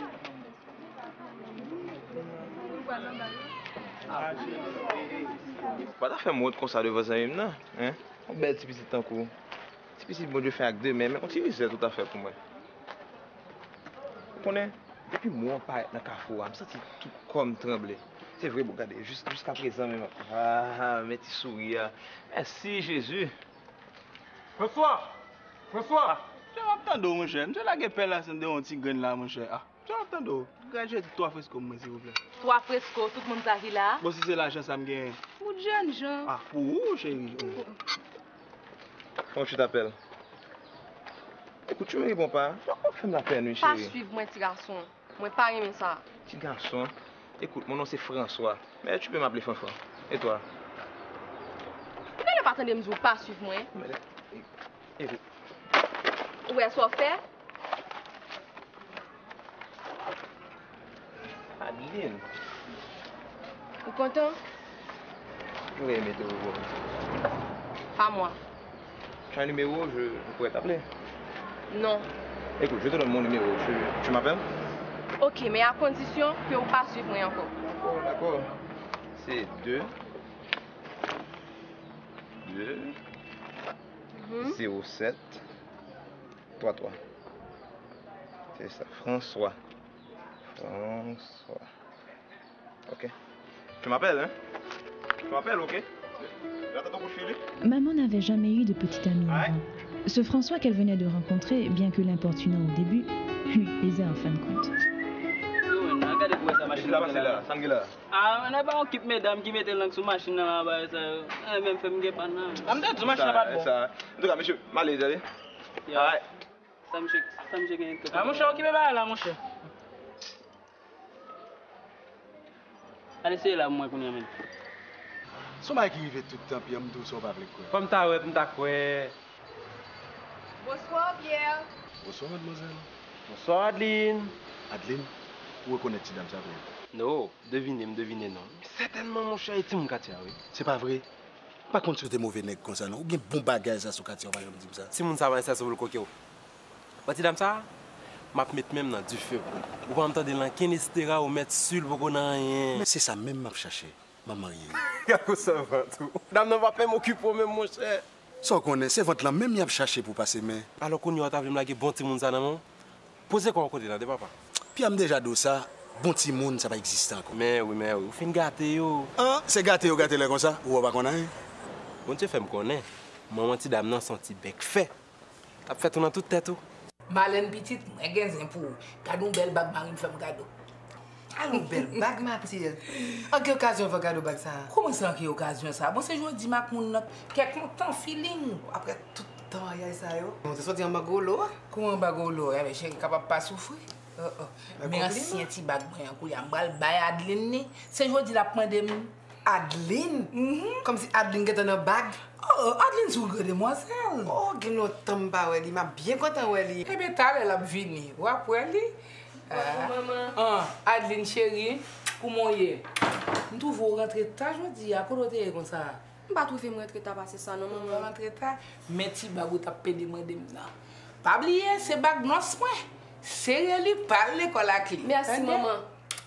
Pas faire mode comme ça de vos amis non hein on bête petit petit temps coup petit petit bon Dieu fait avec deux mais mais on utilise tout à fait pour moi vous connaissez depuis moi pas dans carrefour me senti tout comme trembler c'est vrai bon regardez juste jusqu'à présent même ah mais tu souris merci Jésus François François tu m'attends mon cher tu la guepelle là c'est un petit grain là mon cher ah tu m'attends Gardez trois fresco moi s'il vous plaît. Trois fresco, tout le monde arrive là. Bon si c'est l'argent ça me gagne. Mon jeune Jean. Ah pour où chérie? Comment tu t'appelles? Écoute, tu me réponds pas. Pourquoi tu fais la peine chérie? Pas suivre moi petit garçon. Moi pas aimer ça. Petit garçon. Écoute, mon nom c'est François. Mais tu peux m'appeler François. Et toi? Pourquoi ne pas attendre me dire pas suivre moi? Écoute. Ouais, soit fait. Adeline. Vous content? J'aurais aimé te revoir. Pas moi. Tu as un numéro, je, je pourrais t'appeler? Non. Écoute, je te donne mon numéro. Tu, tu m'appelles? Ok, mais à condition que vous ne pas suivre moi encore. D'accord, d'accord. C'est deux. deux. Mm-hmm. zéro sept. trois trois. C'est ça, François. François. Ok. Tu m'appelles, hein? Tu m'appelles, ok? J'attends ton coup de fil. Maman n'avait jamais eu de petite amie avant. Ce François qu'elle venait de rencontrer, bien que l'importunant au début, lui plaisait en fin de compte. Ah, on n'a pas équipe mesdames qui mettent langue sur machine là, ça même fait me pas non. Am tête machine pas bon. Ça. En tout cas, monsieur, malais allez. Ouais. Ça me ça me gagne. Ah mon cher, qui me va là mon cher. Allez, c'est là moi qu'on y amène. Son mari qui vivait tout le temps puis on me dit ça pas avec quoi. Comme ta ouais, ta quoi. Bonsoir Pierre. Bonsoir mademoiselle. Bonsoir Adeline. Adeline, vous reconnaissez dame ça vrai? Non, devinez, me devinez non. Certainement mon cher est mon Katia, oui. C'est pas vrai. Pas contre des mauvais nègres comme ça non. Ou bien bon bagage ça sur Katia, on va dire ça. Si mon savant ça sur le coquillot. Bati dame ça, m'a mettre même dans du feu. Ou pas m'entendre dans kinestera ou mettre sur pour qu'on rien. Mais c'est ça même m'a cherché. Ma mariée. Kako ça va tout. Dame ne va pas m'occuper même mon cher. Ça connaît, c'est votre là même y a cherché pour passer mais. Alors qu'on y a table me la bon petit monde ça non. Posez quoi côté là de papa. Puis am déjà dit ça. Bon petit monde, ça va exister encore. Mais oui, mais oui. Vous faites gâter yo. Ah, c'est gâter ou gâter là comme ça? Ou pas qu'on a? Bon Dieu fait me connaître. Maman ti dame nan son petit bec fait. T'as fait tout dans toute tête tout. Malène petite, moi gagne pour. Cadeau belle bag marine fait me cadeau. Allons, belle bague, Mathilde. En quelle occasion vous regardez bague ça? Comment ça, en quelle occasion ça? Bon, c'est aujourd'hui, ma mon quelques temps feeling. Après tout le temps, il y a ça, yo. On te sorti en bagolo? Comment en bagolo? Eh bien, je suis capable de pas souffrir. Oh, oh. Mais ancien petit bague, il y a un bal bail Adeline. C'est aujourd'hui la pandémie. Adeline? Comme si Adeline était dans une bague? Oh, Adeline, c'est une demoiselle. Oh, il y a un temps, il m'a bien content, Welly. Eh bien, t'as elle a venu. Ouais, pour elle. Maman. Ah, Adeline chérie, comment y est? Nous vous rentrer tard aujourd'hui, à quoi t'es comme ça? Je ne vais pas trouver mon rentrer tard parce que ça non maman. Rentrer tard, mais ti bagou t'a pédé demandé maintenant. Pas oublier, c'est bague non point. C'est réel parle l'école à clé. Merci maman.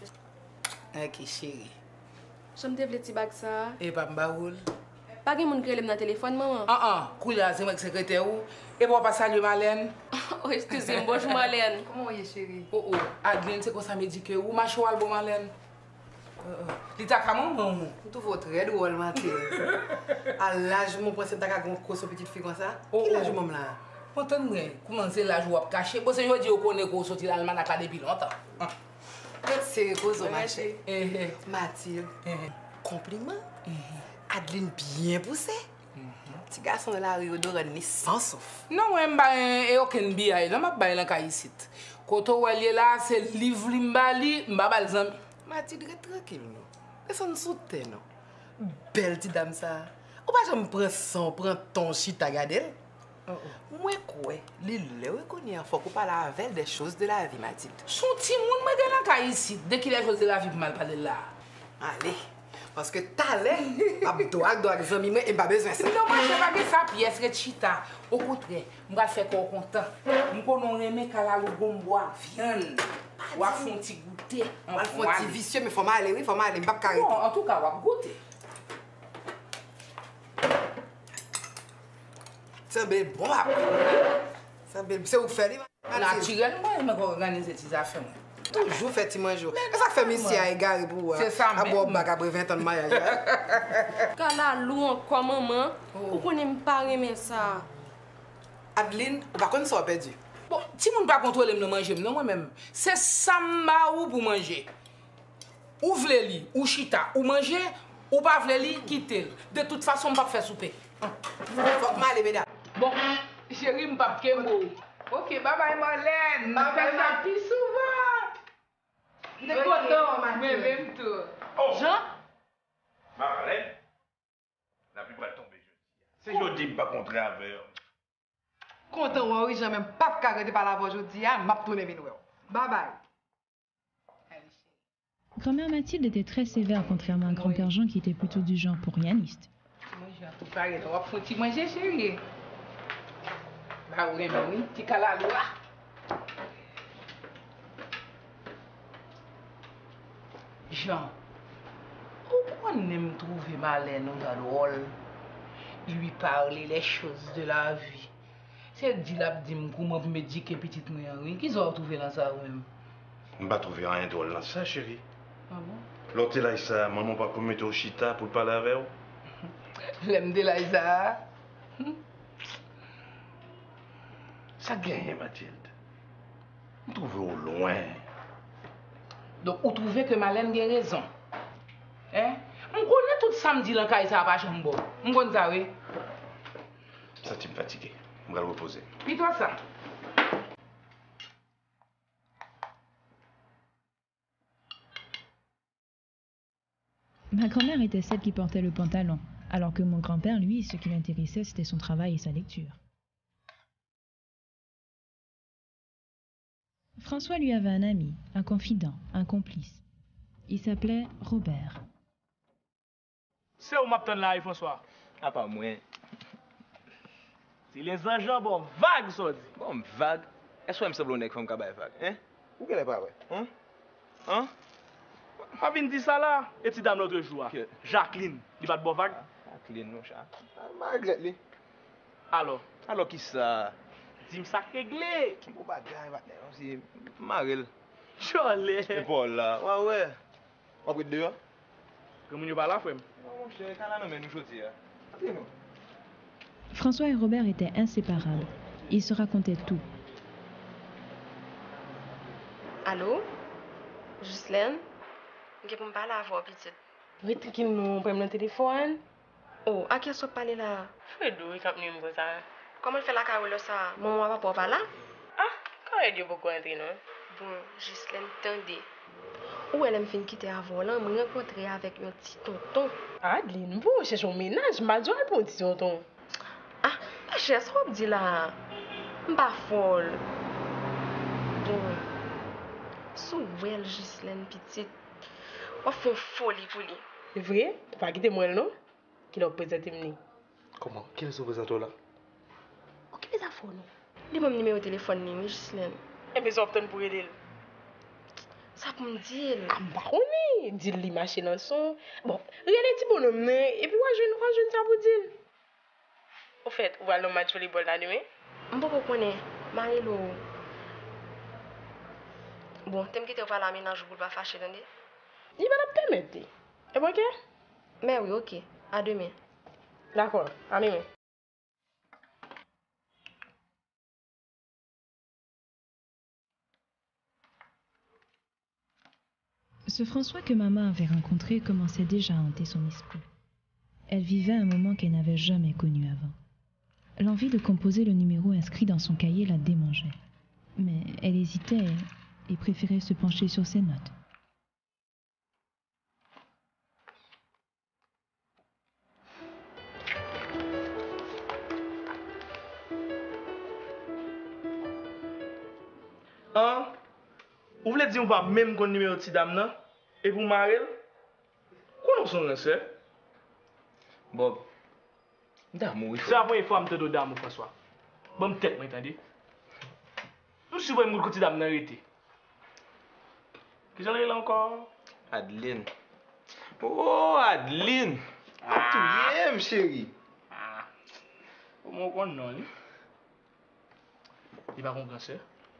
OK chérie. Je me développe petit bague ça. Et pas m'baoul. Pas de monde qui relève dans téléphone maman. Ah ah, coula c'est moi secrétaire ou et pour pas saluer Marlène. Oh excusez-moi, bonjour Marlène. Comment est chérie? Oh oh, Adeline c'est quoi ça me dit que ou macho albo Marlène. Euh il t'a comment maman? Tout votre très drôle Mathilde. À l'âge mon pensais t'as qu'à grosse petite fille comme ça. Oh l'âge mon là? Entendre comment c'est l'âge ou caché. Bon c'est jodi on connaît qu'on sorti l'almanach là depuis longtemps. Peut-être c'est cause ma chérie. Eh Mathilde. Compliment. Adeline bien poussée. Petit garçon de la rue d'Oran sans sauf. Non, moi, je n'ai aucun billet. Je n'ai pas ici. Quand on est là, c'est livre limbali, je n'ai pas. Mathilde, tranquille. Laisse-nous sauter, non? Belle petite dame, ça. Ou pas, je me prends son, prends ton chita, regarde. Moi, quoi? L'île, qu'on y a, faut qu'on parle avec des choses de la vie, Mathilde. Son petit monde, je n'ai pas ici. Dès qu'il y a des choses de la vie, je ne parle là. Allez. Parce que talent, je dois dois des amis et pas besoin de ça. Non, moi je pas que ça pièce que chita. Au contraire, je vais faire qu'on content. Je vais aimer kala le gombois viande. Ou à font petit goûter. On va faire petit vicieux mais faut m'aller oui, faut m'aller pas carré. Bon, en tout cas, on va goûter. C'est bel bon. C'est bel c'est où faire naturellement, je vais organiser ces affaires. Toujours fait manger. C'est ça que fait monsieur à égarer pour c'est ça à boire bac après vingt ans de mariage. Kala lou encore maman. Ou connait pas aimer ça. Adeline, par contre ça perdu. Bon, si moun pas contrôler me manger non moi même. C'est samba ou pour manger. Ou vle li, ou chita, ou manger, ou pas vle li quitter. De toute façon, on pas faire souper. Faut m'aller mesdames. Bon, chérie, m'pas kembo. OK, bye bye Marlène. M'a fait ça plus souvent. De content, mais même tout. Oh. Jean? Marlène, la pluie va tomber jeudi. C'est jeudi, pas contre avec. Content, oui, j'ai même pas arrêté par la voix jeudi, m'a tourné venir. Bye bye. Grand-mère Mathilde était très sévère, contrairement à grand-père Jean qui était plutôt du genre pour rianiste. Moi, j'ai tout pareil, on va foutre manger, chérie. Bah oui, mais oui, tu as la loi. Jean, pourquoi on aime trouver Marlène dans le rôle? Lui parler les choses de la vie. C'est dit là, dit comment me dire que petite mère, qu'ils ont trouvé dans ça ou même? On va trouver rien de drôle dans ça, chérie. Ah bon? L'autre là, ça, maman pas pour mettre au chita pour parler avec vous. L'aime de Laïsa. Ça gagne, Mathilde. On trouve au loin. Donc, vous trouvez que Marlène a raison. Hein? On connaît tout samedi dans le ça pas chambre. On connaît ça, oui. Ça, tu me fatigué. On va le reposer. Puis toi, ça. Ma grand-mère était celle qui portait le pantalon, alors que mon grand-père, lui, ce qui l'intéressait, c'était son travail et sa lecture. François lui avait un ami, un confident, un complice. Il s'appelait Robert. C'est où m'attend là, François? Ah, pas moi. C'est les engins, bon, vague, ça dit. Bon, vague? Est-ce que je me semble honnête comme cabane vague? Hein? Où qu'elle est pas, ouais? Hein? Hein? Pas venu dire ça là. Et petite dame l'autre jour. Jacqueline, il va de bon vague? Jacqueline, mon chat. Margaret, lui. Alors? Alors qui ça? Dis-moi ça réglé. Qui bon bagaille, c'est Marel. Cholé. C'est Paul là. Ouais, ouais. On va dehors. Comment nous parlons, frère? Non, je suis calme, mais nous choisir. François et Robert étaient inséparables. Ils se racontaient tout. Allô? Ghislaine? Je peux me parler avant, petite. Oui, tranquille, nous prenons le téléphone. Oh, à qui est-ce que tu parles là? Fredo, il capte nous pour ça. Comment elle fait la carole ça? Maman va pas là? Ah, quand elle dit beaucoup entrer, non? Bon, Ghislaine, tendez. Où elle me fait quitter avant là, me rencontrer avec un petit tonton. Adeline, vous cherchez un ménage, mal joué pour un petit tonton. Ah, pas cher, ça dit là. Pas folle. Bon. Sous elle, Ghislaine, petite. On fait folie pour lui. C'est vrai? Pas quitter moi, non? Qui l'a présenté moi. Comment? Qui est-ce que vous êtes là? Ok, mais ça faut, non? Il m'a numéro de téléphone, ni Ghislaine. Et bien, ça obtient pour aider. Ça pour me dire. Ah, bah, on est. Dis-lui, machine en son. Bon, rien les petits bonhommes, et puis, moi, je ne vois ça pour dire. Au fait, on va le match volleyball là demain? Je ne sais pas connaître. Marie-Lo. Bon, t'aimes que tu vas à la ménage pour ne pas fâcher, non? Il va la permettre. Et bon, ok? Mais oui, ok. À demain. D'accord, à demain. Ce François que maman avait rencontré commençait déjà à hanter son esprit. Elle vivait un moment qu'elle n'avait jamais connu avant. L'envie de composer le numéro inscrit dans son cahier la démangeait. Mais elle hésitait et préférait se pencher sur ses notes. Hein? Vous voulez dire qu'on va même qu'on numéro de dame là? Et vous mariez? Quoi nous sommes là, Bob. D'amour, il faut. C'est la première fois que je te donne d'amour, François. Bonne tête, m'entendez? Nous suivons le côté dame arrêté. Qui j'en ai là encore? Adeline. Oh, Adeline. Ah, tu l'aimes, chérie. Ah. Comment on non, lui? Il va comprendre ça.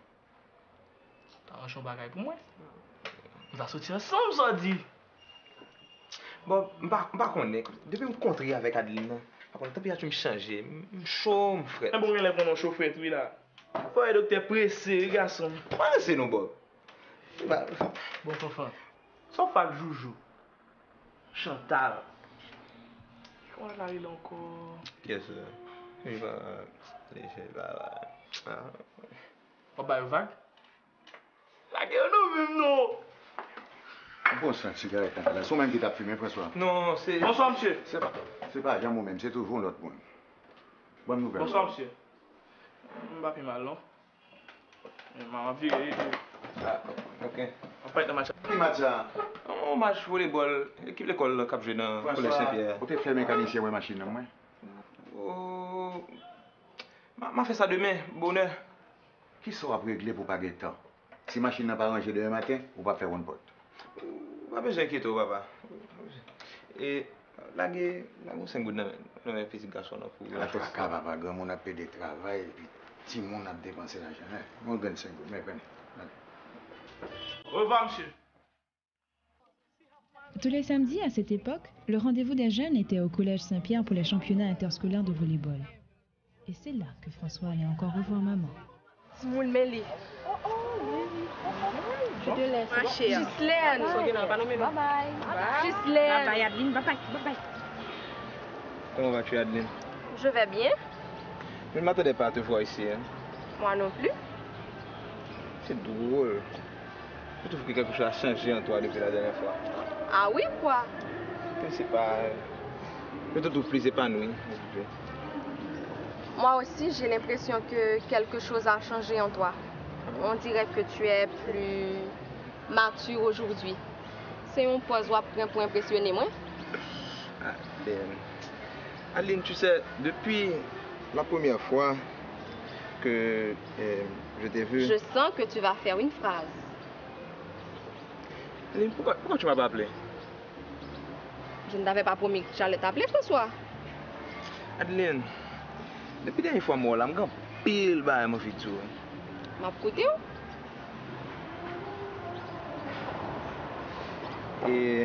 T'as un bagage pour moi? On va sortir ensemble, ça dit. Bon, je ne connais pas. Depuis que je rencontre avec Adeline, la température me change. Je suis chaud, mon frère. Un bon élève qu'on a chauffé, oui là. Faut être docteur pressé, garçon. Pressé, non, Bob. Bon, enfant. Sans pas le joujou. Chantal. Comment elle arrive encore? Qu'est-ce que il va. Il va. On va vague? La gueule, non, même non. Bon sang, cigarette, là. C'est même qui t'a fumé, François. Non, c'est. Bonsoir, monsieur. C'est pas. C'est pas Jean moi-même, c'est toujours l'autre monde. Bonne nouvelle. Bonsoir, monsieur. Je ne vais pas mal, non? Maman, vie. Ah, ok. On va pas être dans le match. Qui match ça? On match volleyball. L'équipe de l'école cap joué dans le collège Saint-Pierre. Vous êtes fait mécanicien ou machine, moi? Oh. Je fais ça demain, bonheur. Qui sera régler pour pas gagner temps? Si la machine n'a pas rangé demain matin, on va faire une porte. Pas besoin d'inquiéter, papa. Et là, il y a cinq gouttes dans un petit garçon pour la chose. Papa, grand monde a fait du travail et puis petit monde a dépensé l'argent. On gagne cinq gouttes, mais venez. Au revoir, monsieur. Tous les samedis, à cette époque, le rendez-vous des jeunes était au Collège Saint-Pierre pour les championnats interscolaires de volleyball. Et c'est là que François allait encore revoir maman. Smoul Meli. Oh, oh, je te laisse. Ma chère. Ghislaine. Bye bye. Ghislaine. Bye bye, Adeline. Bye bye. Bye bye. Comment vas-tu, Adeline? Je vais bien. Je ne m'attendais pas à te voir ici. Hein. Moi non plus. C'est drôle. Je trouve que quelque chose a changé en toi depuis la dernière fois. Ah oui, quoi? C'est pas. Je te trouve plus épanoui. Moi aussi, j'ai l'impression que quelque chose a changé en toi. On dirait que tu es plus mature aujourd'hui. C'est un poison à prendre pour impressionner moi. Adeline. Adeline, tu sais, depuis la première fois que euh, je t'ai vu... Je sens que tu vas faire une phrase. Adeline, pourquoi, pourquoi tu m'as pas appelé? Je ne t'avais pas promis que j'allais t'appeler, François. Adeline, depuis la dernière fois, moi, là, je suis pile bas mon fils. Ma côté où? Et...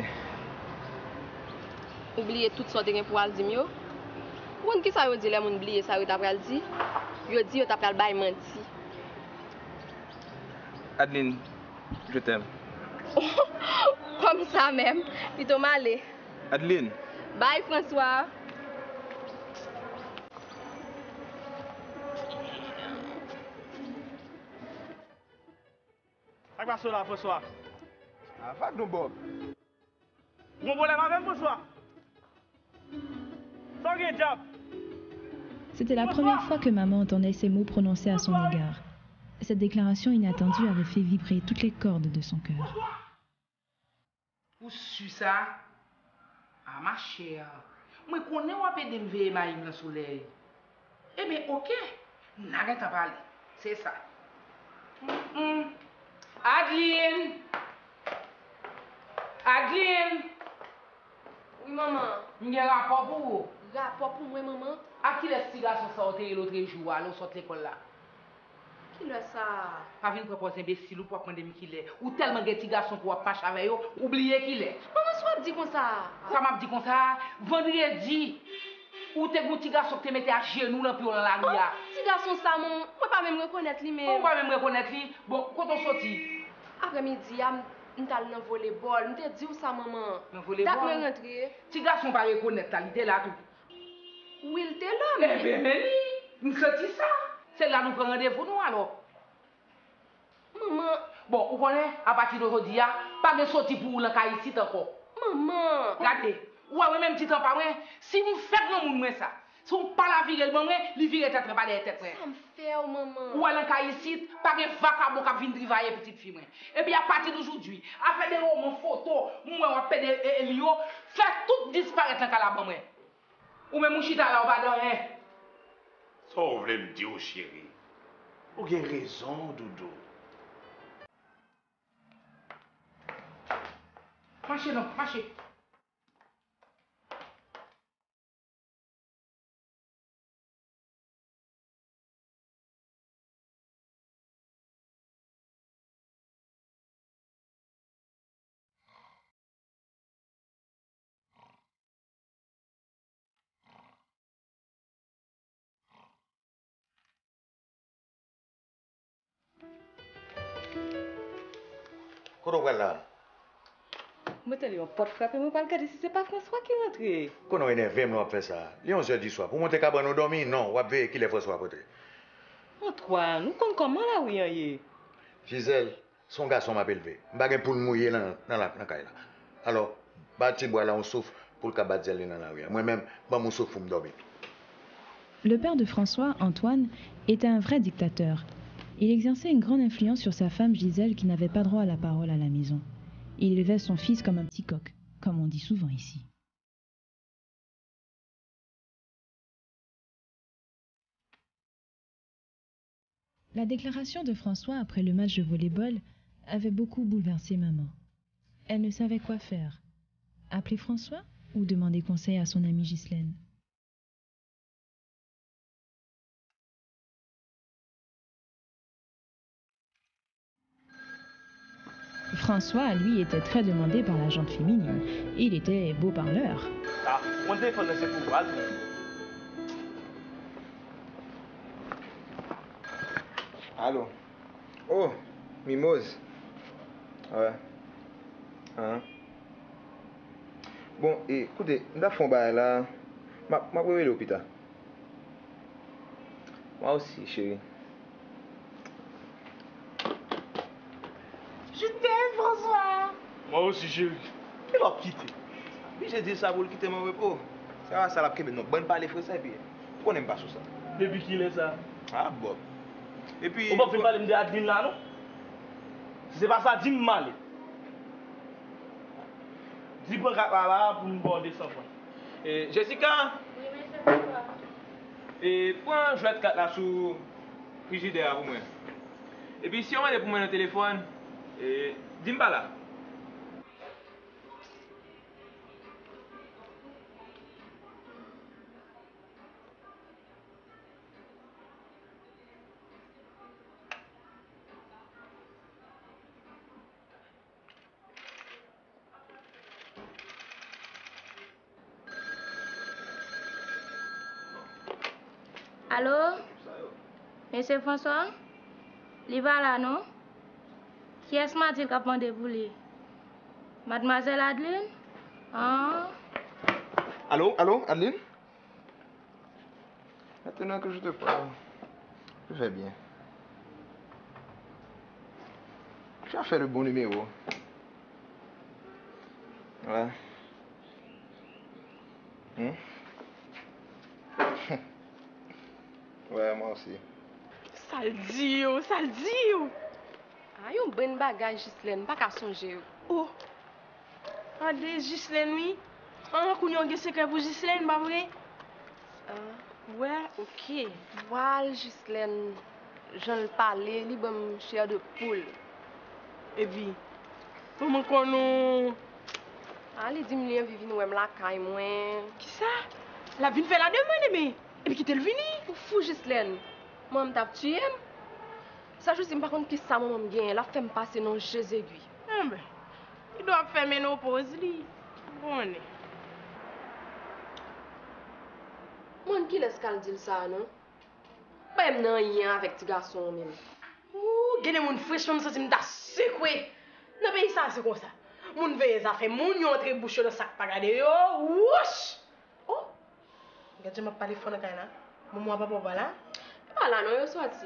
Oublier toutes sortes de gens pour dire mieux. Pour qui ça veut dire les gens oublier ça veut t'apprendre dire? Yo dit yo t'apprendre bail menti. Adeline, je t'aime. Comme ça même. Plutôt malé. Adeline. Bye François. Ça va là, François? Ah, fuck nous, Bob. Mon problème avec François. Sans gain job. C'était la première fois que maman entendait ces mots prononcés à son égard. Cette déclaration inattendue avait fait vibrer toutes les cordes de son cœur. Pour su ça, ah ma chère, moi connais ou pas de me veiller ma dans le soleil. Eh bien, ok, n'a rien à parler, c'est ça. Mm -mm. Adeline, Adeline. Oui maman. J'ai un rapport pour vous. Rapport pour moi maman. À qui les petits garçons sortent l'autre jour, alors sortent l'école là? Qui le ça? Pas venir proposer imbécile ou pour prendre qui est. Ou tellement de petits garçons pour pas avec eux, oublier qui est. Maman soit dit comme ça. Ça m'a dit comme ça. Vendredi, ou t'es petit garçon qui te mettait à genoux dans dans la rue. Petit garçon ça maman, moi pas même reconnaître lui mais. On pas même reconnaître lui. Bon, quand on sorti. Après-midi, on t'a dans volleyball, on t'a dit où ça maman? Dans volleyball. T'as rentré. Petit garçon pas reconnaître là, il était là tout. Oui, il était là mais. Eh bien, mais nous sorti ça. C'est là nous prenons rendez-vous nous alors. Maman. Bon, vous connaissez, à partir d'aujourd'hui, pas de sortie pour vous dans le ici encore. Maman. Regardez, ouais, ouais, même petit temps pas vrai. Si vous faites non moun ça, si vous pas la virer le bon vrai, li virer tête pas des têtes. Ça me fait maman. Ou dans le ici, pas de vacabon qui vient travailler petite fille. Et puis à partir d'aujourd'hui, à faire des romans photos, moi on fait des Elio, faire tout disparaître dans la bon. Ou même chita là, on va dormir. Ça, vous voulez me dire, chérie. Vous avez raison, Doudou. Marchez donc, marchez. Comment voilà? Je vais porte frapper, je ne vais pas regarder si ce n'est pas François qui est rentré. Quand on est énervé, on fait ça. Il est onze heures du soir. Pour monter cabane, on dormir, non. On va veiller qu'il est François à côté. Antoine, nous comptons comment là, oui, Gisèle, son garçon m'a élevé. Je ne vais pas mouiller dans la caille. Alors, bâti bois là, on souffle pour le cabane dans la rue. Moi-même, je vais souffle pour me dormir. Le père de François, Antoine, était un vrai dictateur. Il exerçait une grande influence sur sa femme Gisèle qui n'avait pas droit à la parole à la maison. Il élevait son fils comme un petit coq, comme on dit souvent ici. La déclaration de François après le match de volley-ball avait beaucoup bouleversé maman. Elle ne savait quoi faire. Appeler François ou demander conseil à son amie Ghislaine? François, lui, était très demandé par la gente féminine. Il était beau parleur. Ah, mon téléphone, c'est pour vous. Allô? Oh, Mimose. Ouais. Hein? Bon, écoutez, nous avons fait là. Je vais à l'hôpital. Moi aussi, chérie. Je t'aime, François. Moi aussi, chérie. Il va quitter. Puis j'ai dit ça pour le quitter mon repos. Ça va, ça l'a pris maintenant. Bonne parler français et puis. Pourquoi on n'aime pas sur ça? Depuis qu'il est ça? Ah, bon. Et puis. On va faire parler de Adeline là, non? Si c'est pas ça, dis-moi mal. Dis-moi là pour nous border sans fois. Et Jessica? Oui, mais c'est pourquoi? Et prends un jouet de carte là sous le frigidaire pour moi. Et puis si on est pour moi dans le téléphone, et dis-moi là. Allô? Monsieur François? Il va là, non? Qui est-ce qui m'a dit qu'il a demandé pour lui? Mademoiselle Adeline? Ah? Allô, allô, Adeline? Maintenant que je te parle, je vais bien. Tu as fait le bon numéro. Ouais. Hmm? Ouais, moi aussi. Ça le dit, yo, ça le dit, yo. Ah, yon bon bagage, Ghislaine, pas qu'à songer, yo. Oh! Allez, Ghislaine, oui. Ah, qu'on y a un secret pour Ghislaine, pas vrai? Ah. Ouais, ok. Voilà, Ghislaine. J'en le parlais, li bon chair de poule. Et puis, comment qu'on nous... Ah, les dix millions vivent nous la caille, moi. Qui ça? La vie fait la demande, mais... Et puis qui t'est venu? Ou fou, Ghislaine. Moi, je t'ai tué. Ça, je sais par contre qui ça, moi, je gagne. La fait me passer dans Jésus aiguille. Ah ben, il doit faire ménopause, lui. Bon, est. Moi, qui laisse qu'elle dire ça, non? Pas même rien avec petit garçon, même. Ouh, il y a des gens fraîches, je me sens secoué. Dans le pays, ça, c'est comme ça. Moun veille, ça fait moun yon entre bouche dans sac, pas regarder yo. Wouch! Oh! Regarde, je m'ai parlé fort dans là. Maman, papa, voilà. Pas là, non, yo sorti.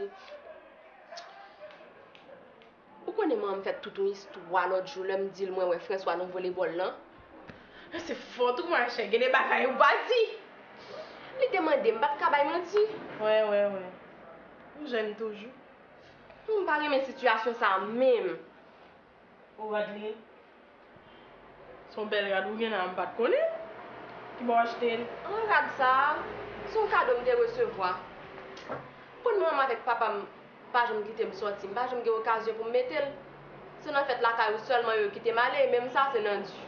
Pourquoi ne m'a fait toute une histoire l'autre jour, là, me dit moi, ouais, François, nous volleyball là? C'est fort, tout ma chère, il y a des bagailles ou pas dit. Il demande, je pas de cabane menti. Ouais, ouais, ouais. J'aime toujours. Je ne parle pas de situation ça même. Oh, Adeline. Son bel regarde ou bien un pas de connaître. Qui va acheter? Regarde ça. Son cadeau me de recevoir. Pour moi avec papa, pas je me quitter me sortir, pas je me get occasion pour me mettre. C'est en fait la caille seulement yo quitter m'aller, même ça c'est non du.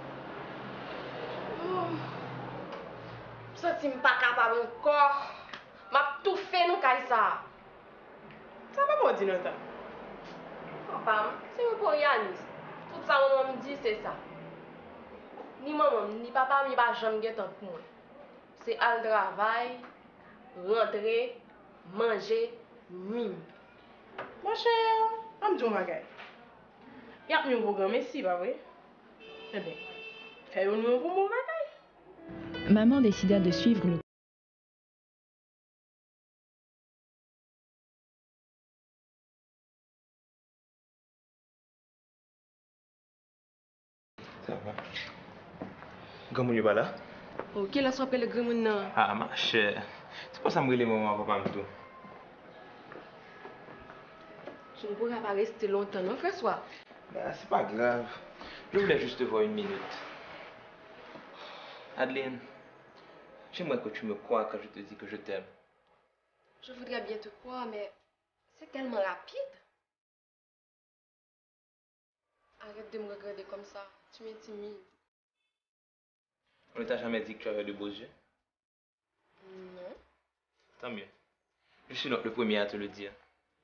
Je ne suis pas capable encore. M'a tout fait nous caille ça. Ça va pas dire non ça. Papa, c'est un pour Yanis. Tout ça on me dit c'est ça. Ni maman, ni papa, mi pas jamais get temps pour moi. C'est al travail, rentrer, manger, mime. Mon cher, on me dit ma gars. Y a un programme ici, pas vrai? Eh bien, fais un nouveau pour mon bagage. Maman décida de suivre le Ça va. Comment tu vas là? Ok, là, soit le grand monde. Ah, ma chère. C'est pas ça me relève maman, papa, me tout. Je ne pourrais pas rester longtemps, non, François? Bah, c'est pas grave. Je voulais juste te voir une minute. Adeline, j'aimerais que tu me crois quand je te dis que je t'aime. Je voudrais bien te croire, mais c'est tellement rapide. Arrête de me regarder comme ça. Tu m'intimides. On ne t'a jamais dit que tu avais de beaux yeux? Non. Tant mieux. Je suis donc le premier à te le dire.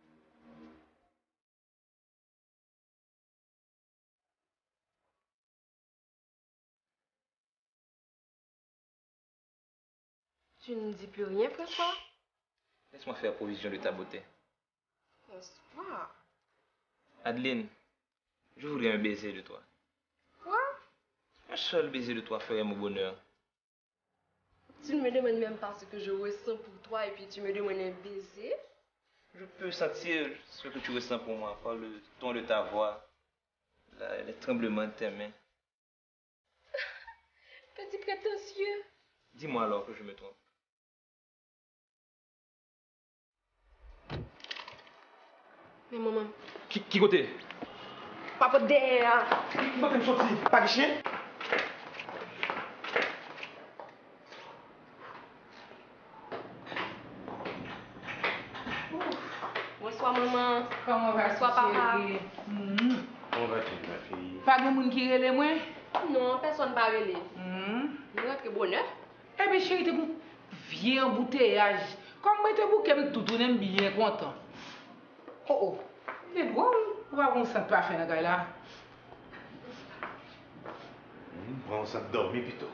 Tu ne dis plus rien, François? Laisse-moi faire provision de ta beauté. François. Adeline, je voudrais un baiser de toi. Quoi? Un seul baiser de toi ferait mon bonheur. Tu ne me demandes même pas ce que je ressens pour toi et puis tu me demandes un baiser? Je peux sentir ce que tu ressens pour moi par le ton de ta voix, la, les tremblements de tes mains. Petit prétentieux. Dis-moi alors que je me trompe. Mais maman. Qui, qui côté? Papa derrière. Pas me sortir. Pas de chien? Bonsoir maman. Comment va? Bonsoir papa. Comment vas-tu, ma fille? Pas de monde qui relève moi? Non, personne ne va relayer. Nous rentrons bonheur. Eh bien chérie, t'es un vieux embouteillage. Comme tu es tout le monde bien content. Oh oh. C'est drôle. Pourquoi on ne sent pas faire dans là? On s'en dormir plutôt.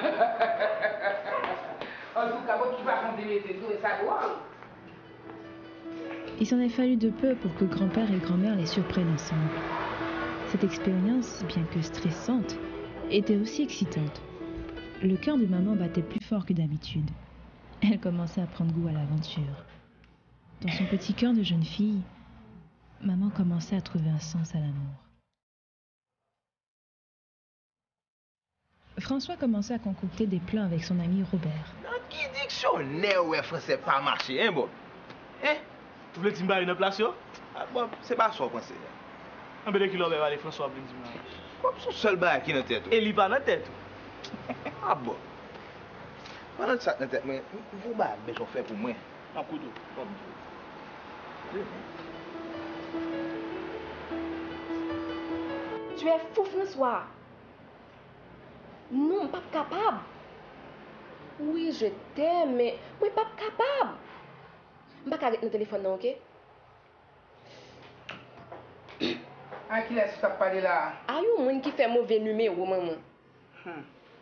En tout cas, tu vas prendre des méthodes et ça drôle. Il s'en est fallu de peu pour que grand-père et grand-mère les surprennent ensemble. Cette expérience, bien que stressante, était aussi excitante. Le cœur de maman battait plus fort que d'habitude. Elle commençait à prendre goût à l'aventure. Dans son petit cœur de jeune fille, maman commençait à trouver un sens à l'amour. François commençait à concocter des plans avec son ami Robert. Qui dictionnaire ouais français pas marché, hein bon? Hein? Vous voulez dire une place yo? Ah bon, c'est pas ça français. Un peu de kilomètres aller François pour dire. Comme son seul bail qui dans tête. Et il pas dans tête. Ah bon. Pendant ça dans tête, mais vous ba besoin faire pour moi. Un coup d'eau. Tu es fou, François. Non, pas capable. Oui, je t'aime, mais moi, pas capable. Je ne vais pas arrêter le téléphone, non, ok? À qui est-ce que tu as parlé là? Ah, il y a un monde qui fait mauvais numéro, maman. Hmm.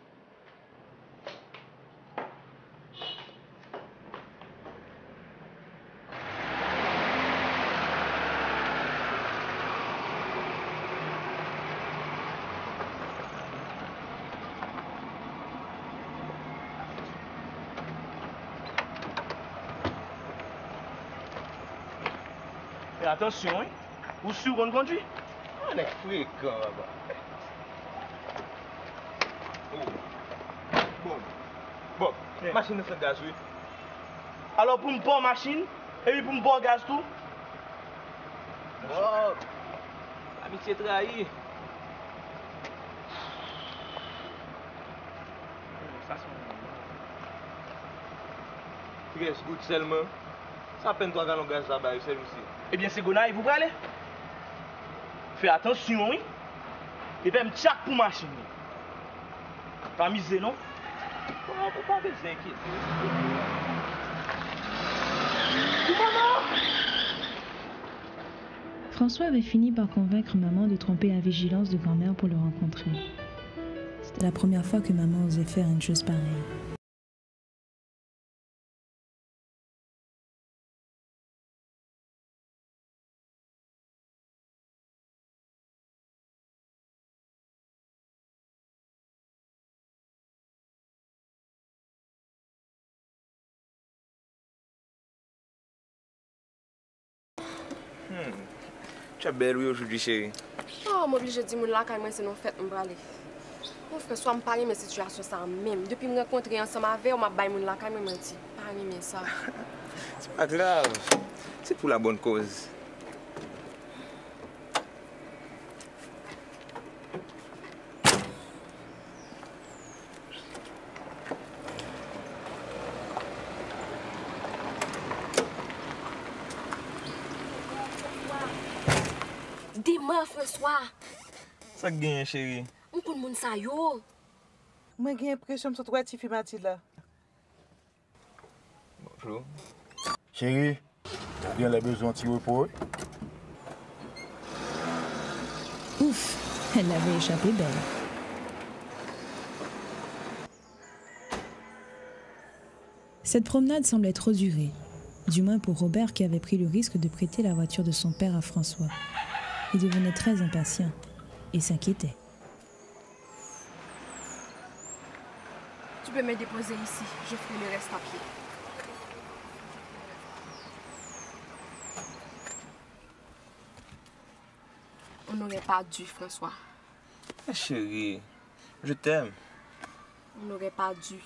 Et attention, hein? Vous sûr qu'on conduit? On est fréquent là-bas. Bon. Bon, machine de gaz, oui. Alors pour me prendre machine, et puis pour me prendre gaz tout? Oh, amitié trahie. Ça c'est Reste goutte seulement. Ça peine trois gallons de gaz là-bas, c'est aussi. Eh bien, c'est Gonaï, vous allez? Fais attention, oui. Et puis, me tchac pour machine. Pas miser, non? On ne peut pas s'inquiéter. François avait fini par convaincre maman de tromper la vigilance de grand-mère pour le rencontrer. C'était la première fois que maman osait faire une chose pareille. Hmm. Tu es belle oui aujourd'hui, chérie. Oh, moi, obligé de dire là quand moi c'est non fait, on va aller. Mon François me parle mes situations ça même. Depuis me rencontrer ensemble avec, on m'a bail mon là quand même menti. Pas aimer ça. C'est pas grave. C'est pour la bonne cause. Dis-moi, François. Ça gagne, chérie. On connaît mon ça yo. Moi j'ai l'impression que tu dois t'y faire Mathilde là. Bonjour. Chérie, t'as bien les besoins de repos? Ouf, elle l'avait échappé belle. Cette promenade semblait trop durer, du moins pour Robert qui avait pris le risque de prêter la voiture de son père à François. Il devenait très impatient et s'inquiétait. Tu peux me déposer ici, je ferai le reste à pied. On n'aurait pas dû, François. Chérie, je t'aime. On n'aurait pas dû.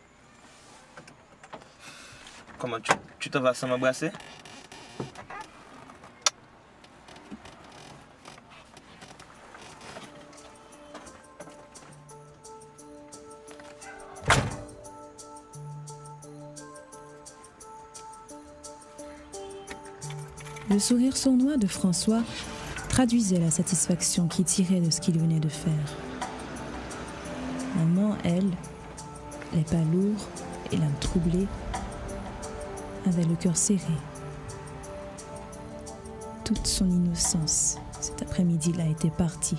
Comment tu tu t'en vas sans m'embrasser? Le sourire sournois de François traduisait la satisfaction qu'il tirait de ce qu'il venait de faire. Maman, elle, les pas lourds et l'âme troublée, avait le cœur serré. Toute son innocence, cet après-midi-là, était partie.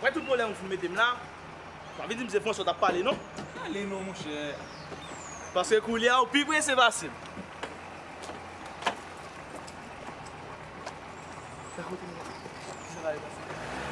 avec tout le problème que vous mettez là, vous avez dit que François t'a parlé, non? Allez, non, mon cher. Parce que Koulia, au plus près, c'est facile. Ça va aller passer.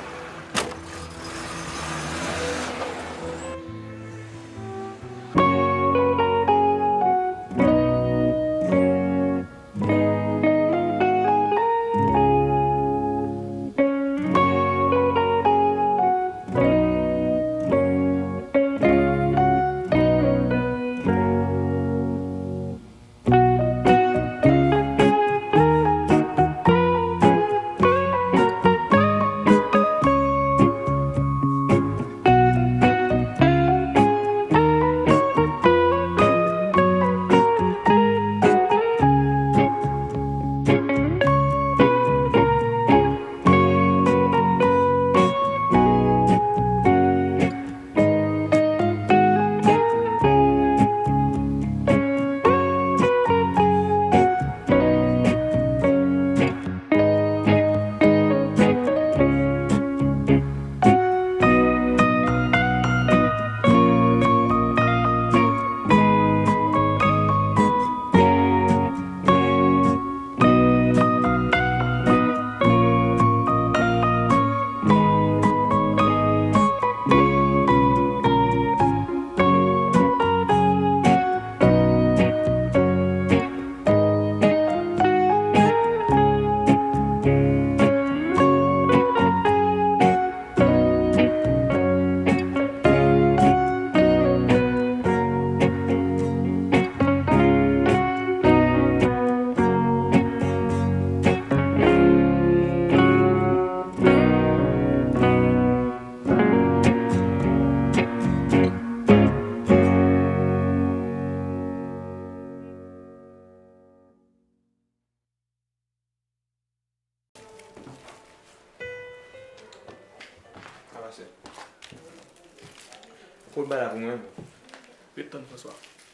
Faut le balai pour moi. Attends, François.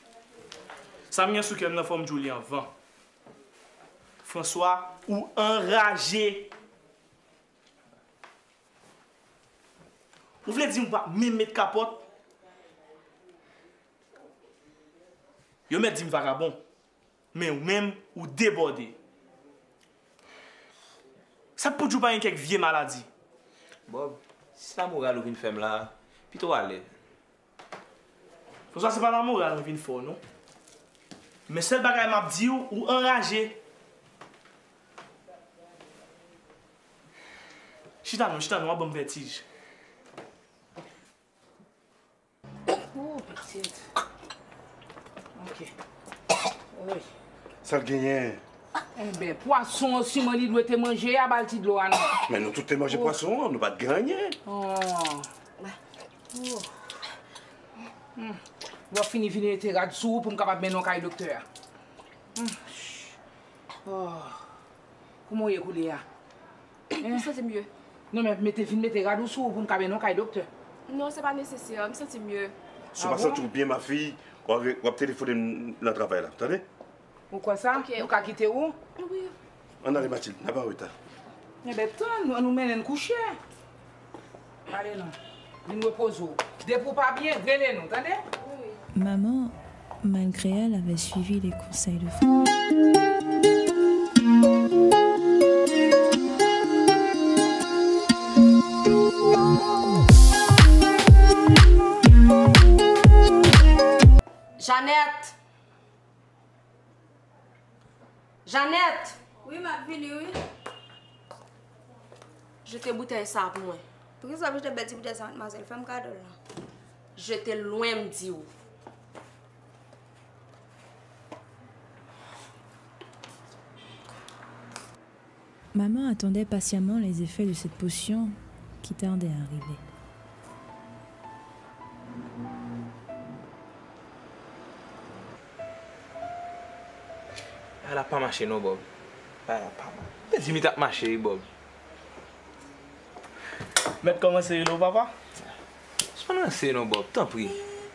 Ça m'a sous quelle forme Julien vent. François ou enragé. Vous voulez dire pas même mettre capote? Yo met dit vagabond. Mais ou même ou débordé. Ça peut jouer pas une quelque vieille maladie. Bob, si la morale ou vient faire là, puis toi aller. François, c'est pas la morale qui vient faire, non? Mais c'est le bagage m'a dit ou enragé. Chita non, chita non, on a bon vertige. Oh, petite. Ok. Oui. Ça le gagne. Eh bien, poisson aussi, moi, il doit te manger à balti de l'eau, non? Mais nous, tout te manger poisson, nous pas de gagner. Oh. Oh. Hmm. On va finir finir tes rats sous pour me capable de mettre un docteur. Hmm. Oh. Comment est coulé là? Ça c'est mieux. Non mais mettez fin mettez rats sous pour me capable de mettre un docteur. Non, c'est pas nécessaire, je me sens mieux. Si vous sentez bien ma fille, on va téléphoner le travail là, attendez? Pourquoi ça? Ok. Nous allons quitter où? Oui. On allait Mathilde, n'a pas retard. Eh bien, nous nous menons coucher. Allez non. Nous reposons. Dès pour pas bien, grêlez nous, attendez? Maman, malgré elle, avait suivi les conseils de François. Jeannette! Jeannette! Oui, ma fille, oui. Je t'ai bouteille ça pour moi. Pour que ça veut te bête bouteille ça, mademoiselle, femme cadeau là. Je t'ai loin me dire. Maman attendait patiemment les effets de cette potion qui tardait à arriver. Elle a pas marché, non, Bob. Elle a pas marché. Dis-moi, t'as marché, Bob. Mais comment c'est, non, papa? C'est pas lancé, non, Bob. T'en prie.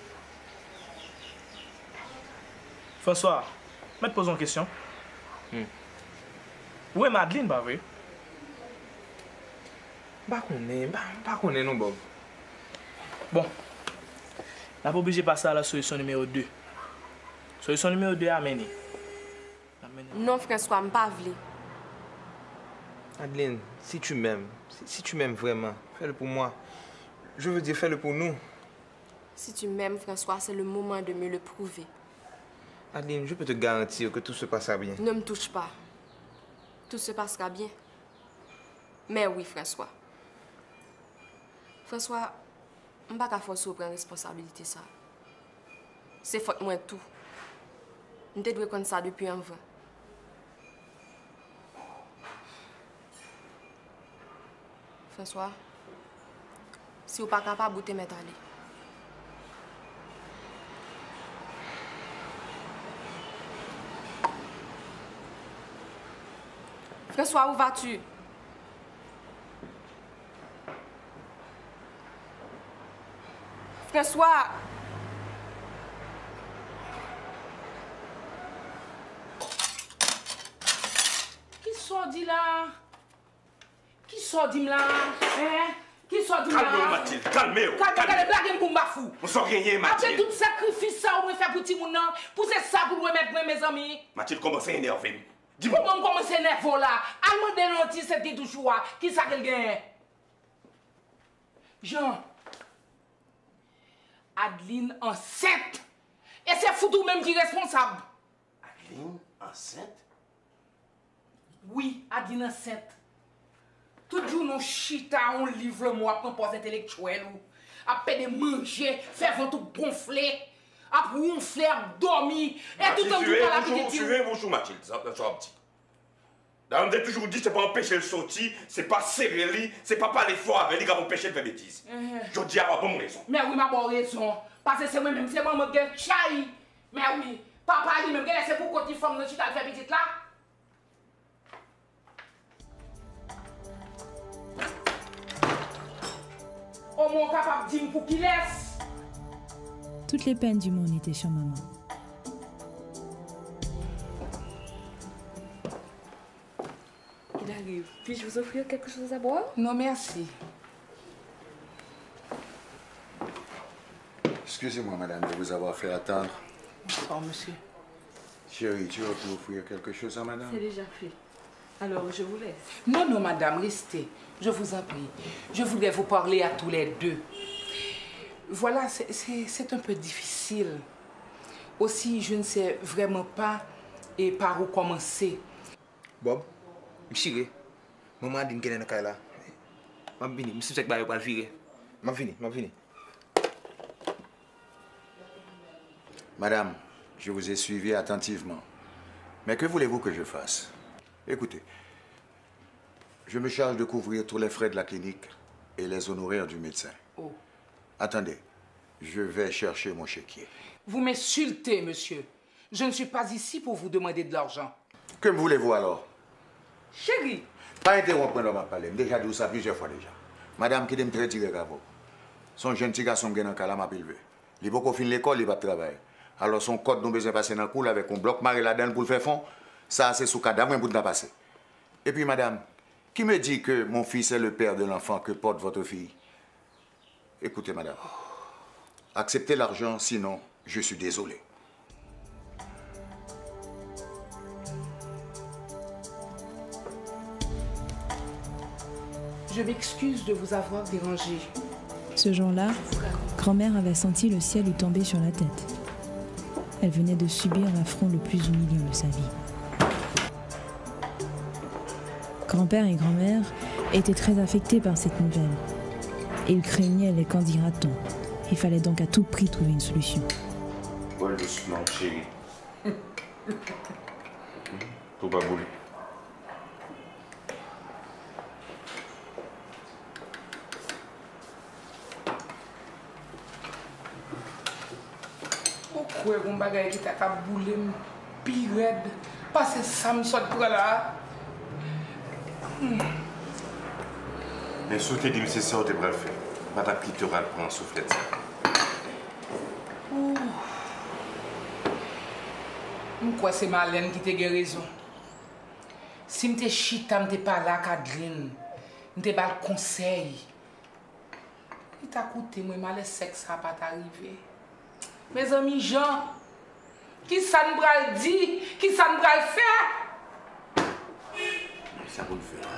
François, je te pose une question. Hmm. Où est Madeleine, pas vrai? Pas qu'on est, pas qu'on est non Bob. Bon. On n'a pas obligé de passer à la solution numéro deux. Solution numéro deux, amener. Non, François, je ne pas vle. Adeline, si tu m'aimes, si, si tu m'aimes vraiment, fais-le pour moi. Je veux dire, fais-le pour nous. Si tu m'aimes, François, c'est le moment de me le prouver. Adeline, je peux te garantir que tout se passera bien. Ne me touche pas. Tout se passera bien. Mais oui, François. François, je ne vais pas forcer prendre responsabilité ça. C'est faute moi tout. Je te dois comme ça depuis un vrai. François, si vous n'êtes pas capable, vous te mettre à aller. François, où vas-tu? François! Qui sort dit là? Qui sort dit là? Hein? Qui sort dit là? Calmez-vous, Mathilde, calmez-vous. Calmez-vous, blague pour m'bafou. On sort rien, Mathilde. Après tout sacrifice ça, on fait pour petit moun nan, pour c'est ça pour moi mettre mes amis. Mathilde, comment c'est énervé? Dis-moi. Comment comment c'est nerveux là? Allemand dénoncer c'était toujours qui ça qu'elle gagne? Jean. Adeline enceinte. Et c'est Foutou même qui est responsable. Adeline enceinte? Oui, Adeline enceinte. Tout jour, nous chita, on livre moi pour pose intellectuel. Après de manger, faire ventre gonfler. Après ronfler, dormir. Et tout le temps, tout à la petite. Suivez vos choux, Mathilde, ça va petit. Là, on a toujours dit c'est pas empêcher le sortir, c'est pas serrer lui, c'est pas parler fort avec lui qui va empêcher de faire bêtises. Je dis à bonne raison. Mais oui, ma bonne raison. Parce que c'est moi-même, c'est moi qui ai chai. Mais oui, papa lui-même, c'est pour côté femme de chita faire petite là. Au moins capable de dire pour qu'il laisse. Toutes les peines du monde étaient sur maman. Il arrive. Puis-je vous offrir quelque chose à boire? Non, merci. Excusez-moi, madame, de vous avoir fait attendre. Bonsoir, monsieur. Chérie, tu vas pour offrir quelque chose à madame? C'est déjà fait. Alors, je vous laisse. Non, non, madame, restez. Je vous en prie. Je voulais vous parler à tous les deux. Voilà, c'est un peu difficile. Aussi, je ne sais vraiment pas et par où commencer. Bob, je maman dit qu'elle est dans là. Je vais venir, je sais que je vais virer. Je vais venir, je vais venir. Madame, je vous ai suivi attentivement. Mais que voulez-vous que je fasse? Écoutez, je me charge de couvrir tous les frais de la clinique et les honoraires du médecin. Oh. Attendez, je vais chercher mon chéquier. Vous m'insultez, monsieur. Je ne suis pas ici pour vous demander de l'argent. Que voulez-vous alors? Chérie. Pas interrompre dans ma parler. Déjà dit ça plusieurs fois déjà. Madame qui aime très direct à vous. Son jeune petit garçon qui est dans le cas m'a élevé. Il est beaucoup fin l'école, il va travailler. Alors son code nous besoin passer dans le cours avec un bloc maré là-dedans pour le faire fond. Ça, c'est sous cadavre pour nous passer. Et puis, madame, qui me dit que mon fils est le père de l'enfant que porte votre fille? Écoutez, madame, acceptez l'argent, sinon, je suis désolé. Je m'excuse de vous avoir dérangé. Ce jour-là, grand-mère avait senti le ciel lui tomber sur la tête. Elle venait de subir l'affront le plus humiliant de sa vie. Grand-père et grand-mère étaient très affectés par cette nouvelle. Et ils craignaient les qu'en dira-t-on. Il fallait donc à tout prix trouver une solution. Ouais, doucement, chérie. Faut pas bouler. Pourquoi un bagage qui t'a boulé pire raide? Parce que ça me sort pour là. Mais ce que dit, c'est ça que tu vas faire. Madame qui te va prendre soufflette. Pourquoi c'est Marlène qui t'a raison? Si je chita, je pas là, Kadeline. m'te pas le conseil. Il t'a coûté moi mal sexe ça pas t'arriver. Mes amis Jean, qui ça nous va le dire, qui ça nous va le faire? Ça va le faire.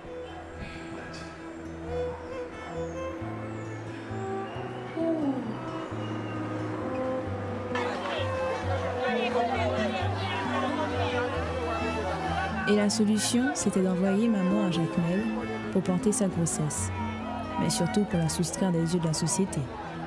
Et la solution, c'était d'envoyer maman à Jacmel pour porter sa grossesse, mais surtout pour la soustraire des yeux de la société.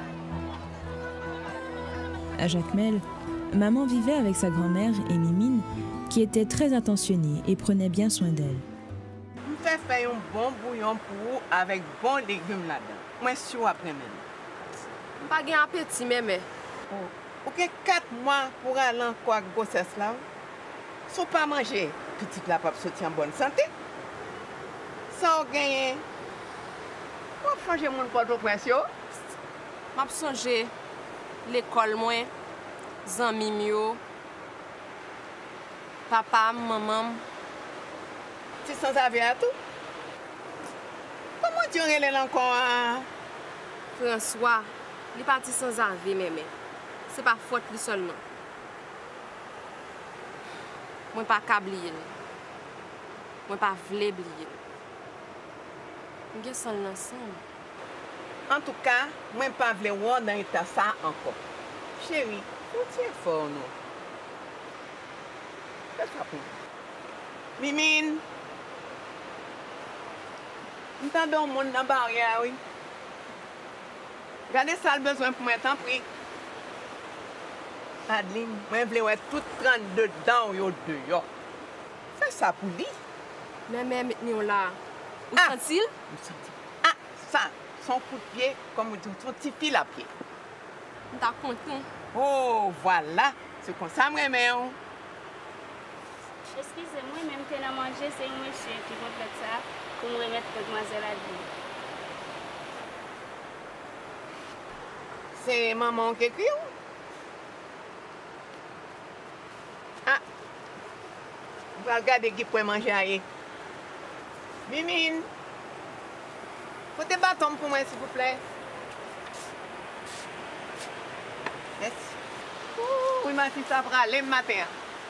À Jacmel, maman vivait avec sa grand-mère et Mimine, qui était très attentionnée et prenait bien soin d'elle. Je fais faire un bon bouillon pour vous avec bon légumes là-dedans. Moi, je suis après même. Pas gain appétit, mémé. Oh. Ok, quatre mois pour aller encore à grossesse là. Sans pas manger, petit la pape sorti en bonne santé. Sans gagner. Pour changer mon Port-au-Prince yo. M'a songer l'école moins, zanmi yo. Papa, maman. Tu sans avis à tout? Comment tu relèves encore? François, il est parti sans avis, mémé. C'est pas faute lui seulement. Moi pas câblier. Moi pas vle oublier. Nous sommes ensemble. En tout cas, moi pas vle voir dans état ça encore. Chérie, faut tirer fort nous. Fais ça pour nous. Mimine. Nous t'en monde dans la barrière, oui. Regardez ça le besoin pour moi, tant pis. Adeline, moi je veux tout trente-deux dents yo dehors. Fais ça pour lui. Mais même nous là. Où ah. sent-il? Ah, ça, son coup de pied comme son petit fil à pied. T'as content? Oh, voilà. C'est comme ça, moi, mais on. Excusez-moi, même que la manger, c'est un monsieur qui va faire ça pour me remettre mademoiselle Adeline. C'est maman qui écrit? Ah, vous regardez qui peut manger à y. Mimine, faut des bâtons pour moi, s'il vous plaît. Merci. Oui, ma fille, ça va aller le matin.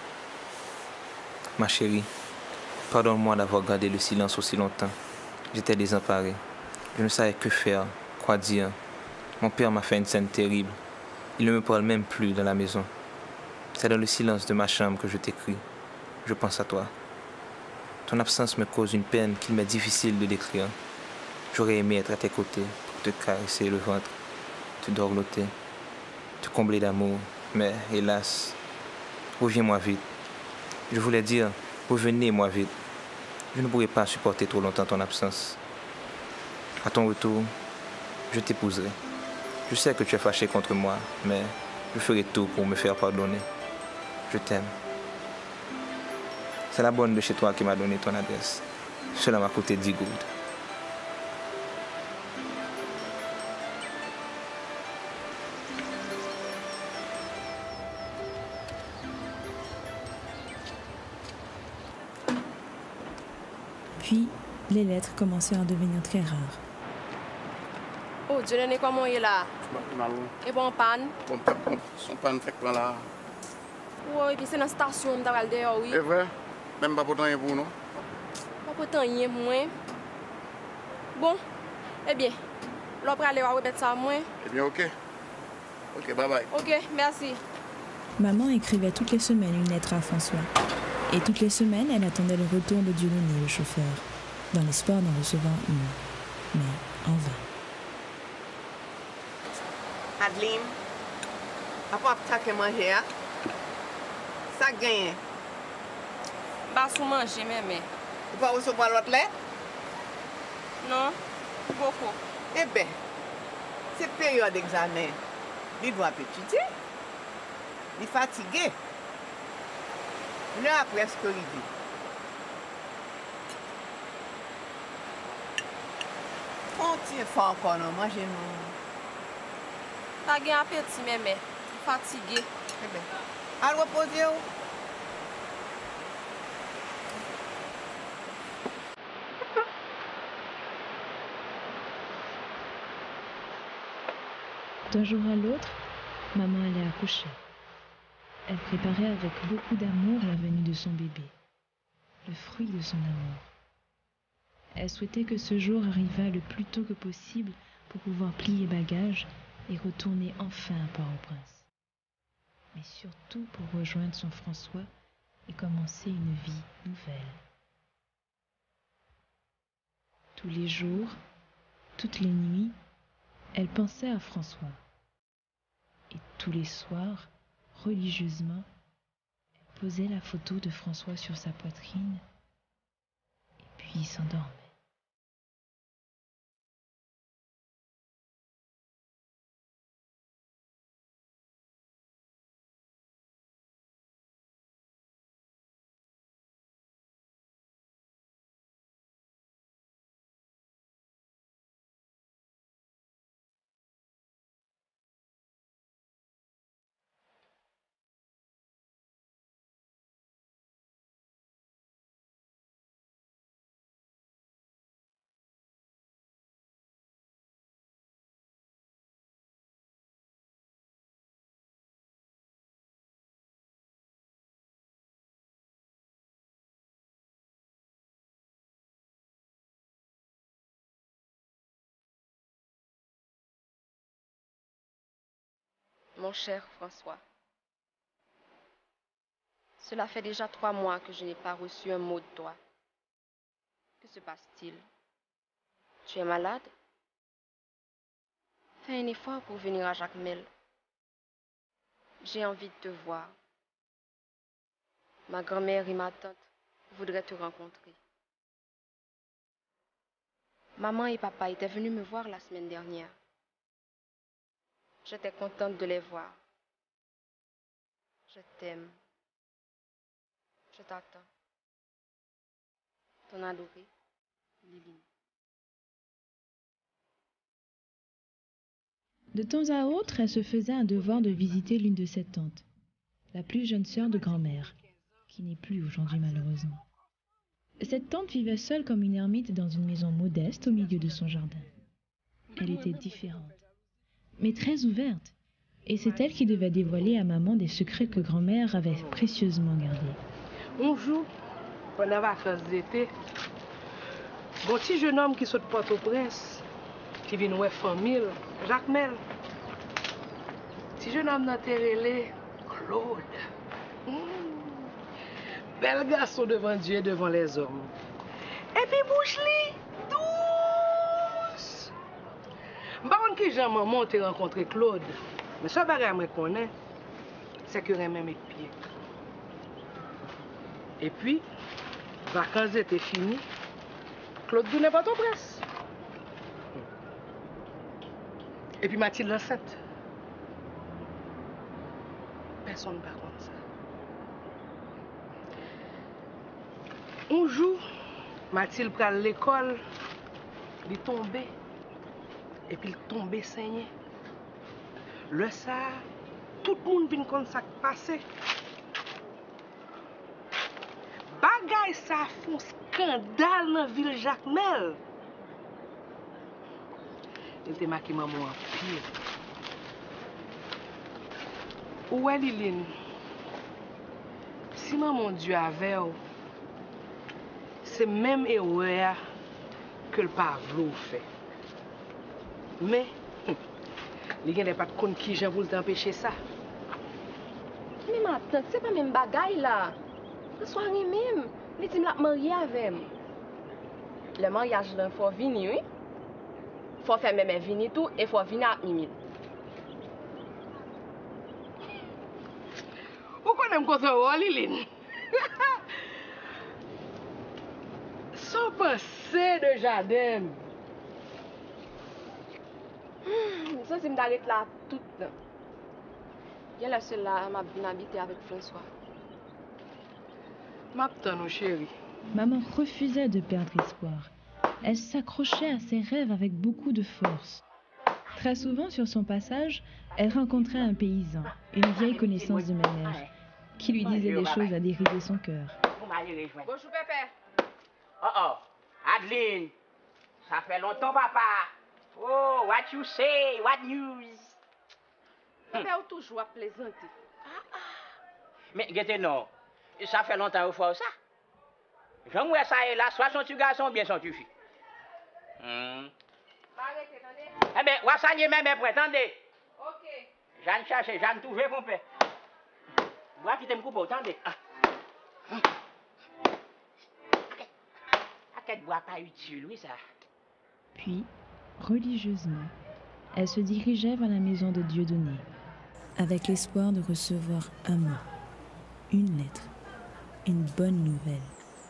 Ma chérie, pardonne-moi d'avoir gardé le silence aussi longtemps. J'étais désemparé. Je ne savais que faire, quoi dire. Mon père m'a fait une scène terrible. Il ne me parle même plus dans la maison. C'est dans le silence de ma chambre que je t'écris. Je pense à toi. Ton absence me cause une peine qu'il m'est difficile de décrire. J'aurais aimé être à tes côtés pour te caresser le ventre, te dorloter, te combler d'amour. Mais hélas, reviens-moi vite. Je voulais dire, revenez-moi vite. Je ne pourrai pas supporter trop longtemps ton absence. À ton retour, je t'épouserai. Je sais que tu es fâché contre moi, mais je ferai tout pour me faire pardonner. Je t'aime. C'est la bonne de chez toi qui m'a donné ton adresse. Cela m'a coûté dix gouttes. Puis, les lettres commencèrent à devenir très rares. Oh, Dieu n'est comment il est là. Et bon, panne. Bon, son panne fait quoi là? Oui, puis c'est dans la station, on t'a dehors, oui. C'est vrai? Même pas pour temps pour nous? Pas pour temps, moi. Bon, eh bien, l'on peut aller répéter ça à moi. Eh bien, ok. Ok, bye bye. Ok, merci. Maman écrivait toutes les semaines une lettre à François. Et toutes les semaines, elle attendait le retour de Dieudonné, le chauffeur, dans l'espoir d'en recevoir une. Mais en vain. Adeline, après ça que manger, ça gagne. Pas sous manger, mais. Tu vas recevoir l'autre lettre? Non, beaucoup. Eh bien, c'est période d'examen. Il doit étudier. Il est fatigué. L'heure a presque arrivé. On tient fort encore, non? Mangez, non? Pas gain appétit, mais fatigué. Eh bien, à reposer. D'un jour à l'autre, maman allait accoucher. Elle préparait avec beaucoup d'amour la venue de son bébé, le fruit de son amour. Elle souhaitait que ce jour arrivât le plus tôt que possible pour pouvoir plier bagages et retourner enfin à Port-au-Prince. Mais surtout pour rejoindre son François et commencer une vie nouvelle. Tous les jours, toutes les nuits, elle pensait à François. Et tous les soirs, religieusement, elle posait la photo de François sur sa poitrine et puis s'endormait. Mon cher François, cela fait déjà trois mois que je n'ai pas reçu un mot de toi. Que se passe-t-il? Tu es malade? Fais un effort pour venir à Jacmel. J'ai envie de te voir. Ma grand-mère et ma tante voudraient te rencontrer. Maman et papa étaient venus me voir la semaine dernière. J'étais contente de les voir. Je t'aime. Je t'attends. Ton adorée, Liline. De temps à autre, elle se faisait un devoir de visiter l'une de ses tantes, la plus jeune sœur de grand-mère, qui n'est plus aujourd'hui malheureusement. Cette tante vivait seule comme une ermite dans une maison modeste au milieu de son jardin. Elle était différente, mais très ouverte, et c'est elle qui devait dévoiler à maman des secrets que grand-mère avait précieusement gardés. Bonjour, pendant les vacances d'été, bon petit jeune homme qui saute Port-au-Prince, qui vient voir famille, Jacmel. Petit jeune homme dans Terrelé, Claude. Mmh. Bel garçon devant Dieu et devant les hommes. Et puis bouche-li, douce. Par contre, qui j'ai maman te rencontré Claude, mais ce bagage que je connais, c'est que je mes pieds. Et puis, vacances étaient finies, Claude n'est pas ton presse. Et puis Mathilde l'enceinte. Personne ne par contre ça. Un jour, Mathilde prend l'école, il est tombé, et puis il est tombé saigné. Le ça, tout le monde vient comme ça passer. Bagay ça font scandale dans la ville Jacmel. Il était marqué maman en pire. Où est Liline? Si maman Dieu avait, c'est même erreur que le pavlou fait. Mais, il n'y a pas de compte qui j'ai voulu t'empêcher ça. Mais ma tante, c'est pas même bagay là. Le soir même, les dit me marier avec moi. Le mariage là, faut venir, oui. Faut faire même venir tout et faut venir à Mimi. Pourquoi n'aime pas ça, Liline? Sans penser de jardin. Ça, c'est m'arrête là tout le temps. Il y a la seule là, m'a bien habité avec François. M'attends, chérie. Maman refusait de perdre espoir. Elle s'accrochait à ses rêves avec beaucoup de force. Très souvent, sur son passage, elle rencontrait un paysan, une vieille connaissance de ma mère, qui lui disait des choses à dérider son cœur. Bonjour, Pépé. Oh oh, Adeline, ça fait longtemps, papa. Oh, what you say, what news? Mais on toujours à plaisanter. Mais, gete non, ça fait longtemps au fois ça. J'en vois ça et là, soit son-tu garçon, bien son-tu fille. Hmm. Eh bien, on va s'allier même après, attendez. Ok. J'en cherche, j'en trouve mon père. Moi qui t'aime couper, attendez. Ah. À quel bois pas utile, oui, ça. Puis, religieusement, elle se dirigeait vers la maison de Dieudonné, avec l'espoir de recevoir un mot, une lettre, une bonne nouvelle.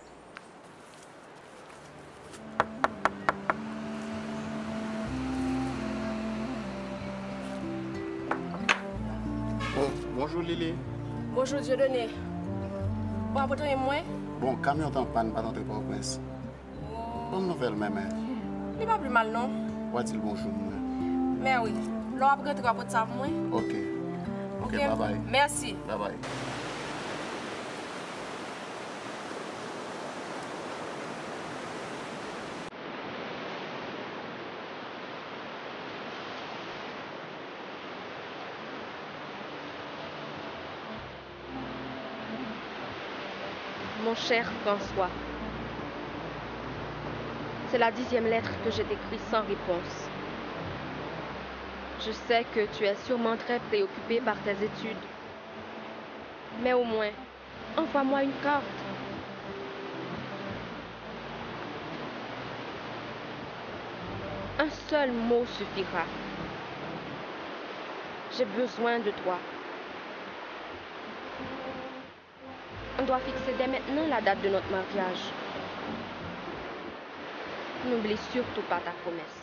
Oh, bonjour Lily. Bonjour Dieudonné. Bon, votre et moi? Bon, camion en panne, pas d'entrer au prince. Bonne nouvelle, maman. Il va plus mal, non? Où est-il bonjour, moi? Mais oui. L'on après tu vas pour ça, moi? Ok. Ok, bye bye. Merci. Bye bye. Mon cher François, c'est la dixième lettre que je t'écris sans réponse. Je sais que tu es sûrement très préoccupé par tes études. Mais au moins, envoie-moi une carte. Un seul mot suffira. J'ai besoin de toi. On doit fixer dès maintenant la date de notre mariage. N'oublie surtout pas ta promesse.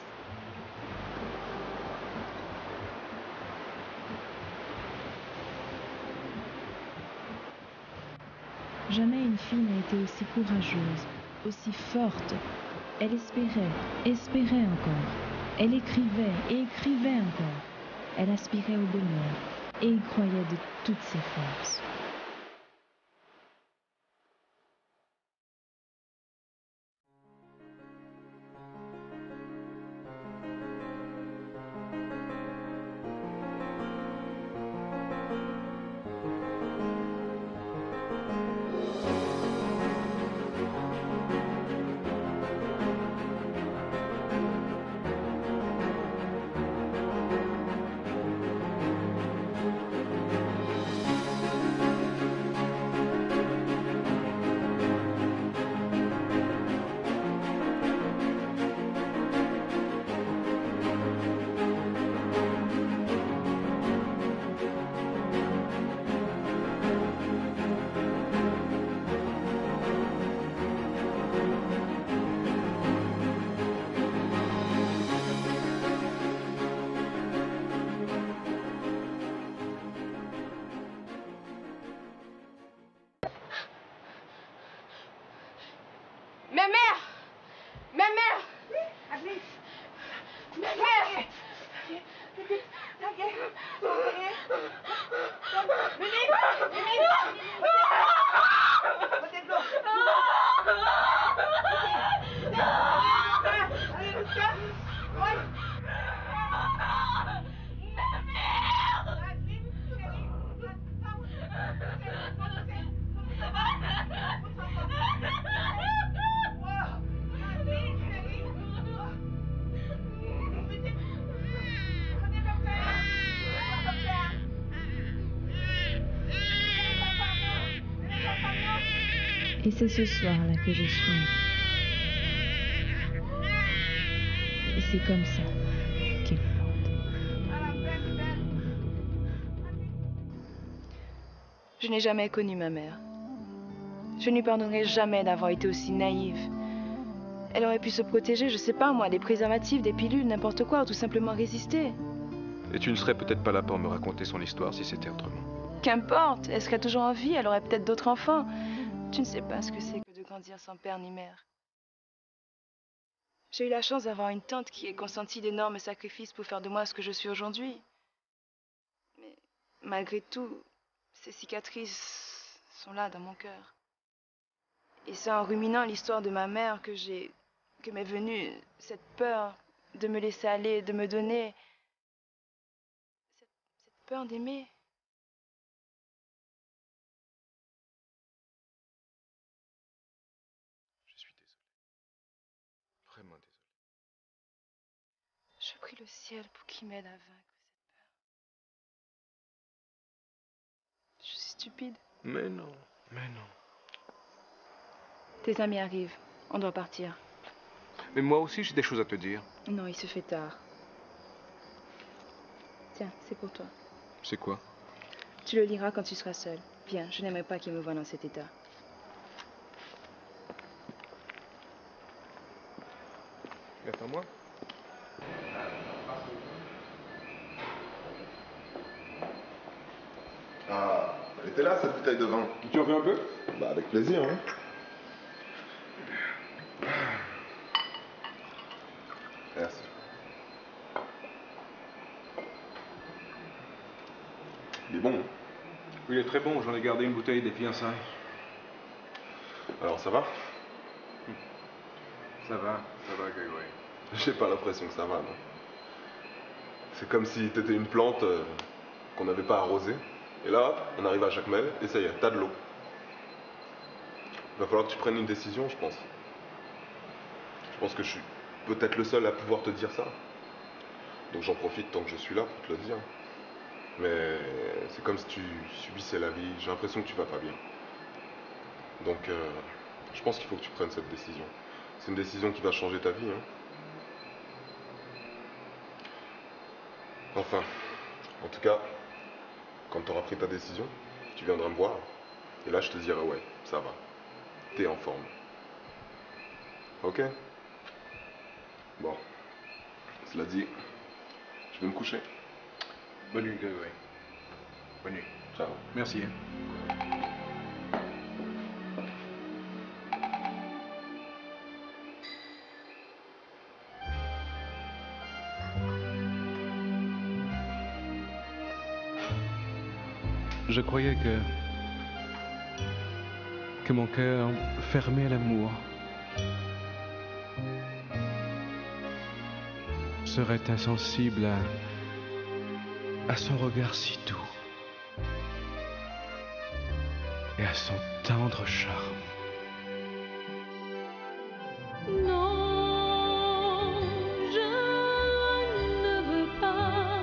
Jamais une fille n'a été aussi courageuse, aussi forte. Elle espérait, espérait encore. Elle écrivait et écrivait encore. Elle aspirait au bonheur et y croyait de toutes ses forces. Ma mère! Ma mère! Ma mère! Et c'est ce soir-là que je suis née. Et c'est comme ça qu'il porte. Je n'ai jamais connu ma mère. Je ne lui pardonnerai jamais d'avoir été aussi naïve. Elle aurait pu se protéger, je sais pas moi, des préservatifs, des pilules, n'importe quoi, ou tout simplement résister. Et tu ne serais peut-être pas là pour me raconter son histoire si c'était autrement. Qu'importe, elle serait toujours en vie, elle aurait peut-être d'autres enfants. Tu ne sais pas ce que c'est que de grandir sans père ni mère. J'ai eu la chance d'avoir une tante qui ait consenti d'énormes sacrifices pour faire de moi ce que je suis aujourd'hui. Mais malgré tout, ces cicatrices sont là dans mon cœur. Et c'est en ruminant l'histoire de ma mère que j'ai, que m'est venue cette peur de me laisser aller, de me donner, cette, cette peur d'aimer. Je suis désolé. Vraiment désolé. Je prie le ciel pour qu'il m'aide à vaincre cette peur. Je suis stupide. Mais non, mais non. Tes amis arrivent. On doit partir. Mais moi aussi, j'ai des choses à te dire. Non, il se fait tard. Tiens, c'est pour toi. C'est quoi? Tu le liras quand tu seras seul. Viens, je n'aimerais pas qu'il me voie dans cet état. Attends moi. Ah, elle était là, cette bouteille de vin. Tu en veux un peu? Bah, avec plaisir, hein. Merci. Il est bon, hein? Oui, il est très bon. J'en ai gardé une bouteille des fiançailles. Alors, ça va? Ça va, ça va, Grégory. J'ai pas l'impression que ça va, non. C'est comme si t'étais une plante euh, qu'on n'avait pas arrosée. Et là, on arrive à Jacmel et ça y est, t'as de l'eau. Il va falloir que tu prennes une décision, je pense. Je pense que je suis peut-être le seul à pouvoir te dire ça. Donc j'en profite tant que je suis là pour te le dire. Mais c'est comme si tu subissais la vie. J'ai l'impression que tu vas pas bien. Donc euh, je pense qu'il faut que tu prennes cette décision. C'est une décision qui va changer ta vie, hein. Enfin, en tout cas, quand tu auras pris ta décision, tu viendras me voir. Et là, je te dirai, ouais, ça va. T'es en forme. Ok? Bon. Cela dit, je vais me coucher. Bonne nuit, Grégory. Bonne nuit. Ciao. Merci. Je croyais que... que mon cœur fermait l'amour serait insensible à... à son regard si doux et à son tendre charme. Non, je ne veux pas.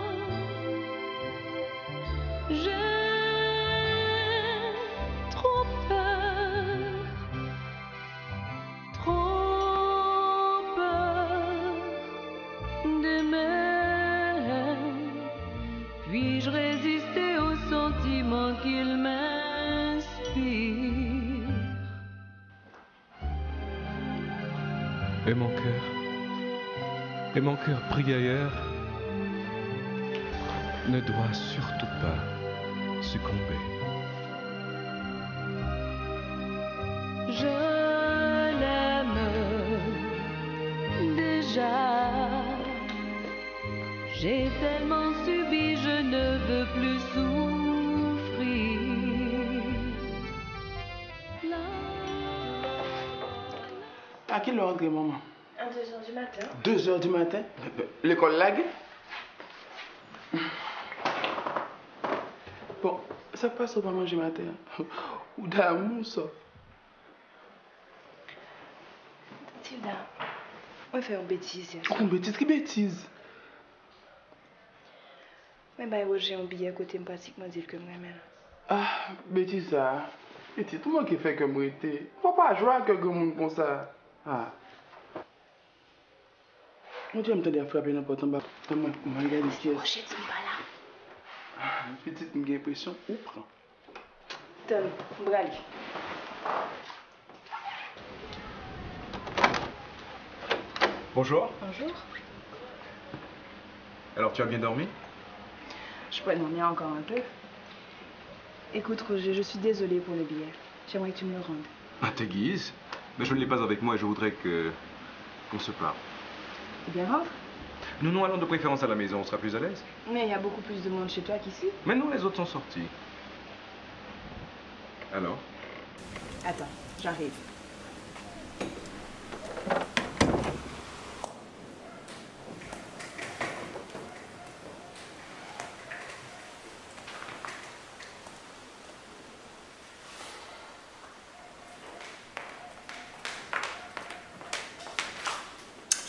J'ai trop peur, trop peur d'aimer. Puis-je résister aux sentiments qu'il m'inspire? Et mon cœur, et mon cœur pris ailleurs, ne doit surtout pas succomber. Je l'aime déjà. J'ai tellement subi, je ne veux plus souffrir. À quelle heure entrer, maman? À deux heures du matin. deux heures du matin? L'école lag? Bon, ça passe au pas manger matin. Ou d'amour, ça. Tilda, on va faire une bêtise. Oh, une bêtise? Quelle bêtise? Mais bah, j'ai un billet à côté, je pratiquement dire que moi-même. Ah, bêtise ça. Bêtise, tout le monde qui fait comme moi était. Faut pas jouer avec le monde comme ça. Ah. Mon Dieu, je me frapper n'importe quoi. Je vais regarder ce qui est. Oh, je dis pas là. Ah, petite, j'ai l'impression. Où prend? Tom, Brali. Bonjour. Bonjour. Alors, tu as bien dormi? Je pourrais dormir encore un peu. Écoute, Roger, je suis désolée pour le billet. J'aimerais que tu me le rendes. À tes guises. Mais je ne l'ai pas avec moi et je voudrais que... qu'on se parle. Eh bien, rentre. Nous nous allons de préférence à la maison, on sera plus à l'aise. Mais il y a beaucoup plus de monde chez toi qu'ici. Mais non, les autres sont sortis. Alors? Attends, j'arrive.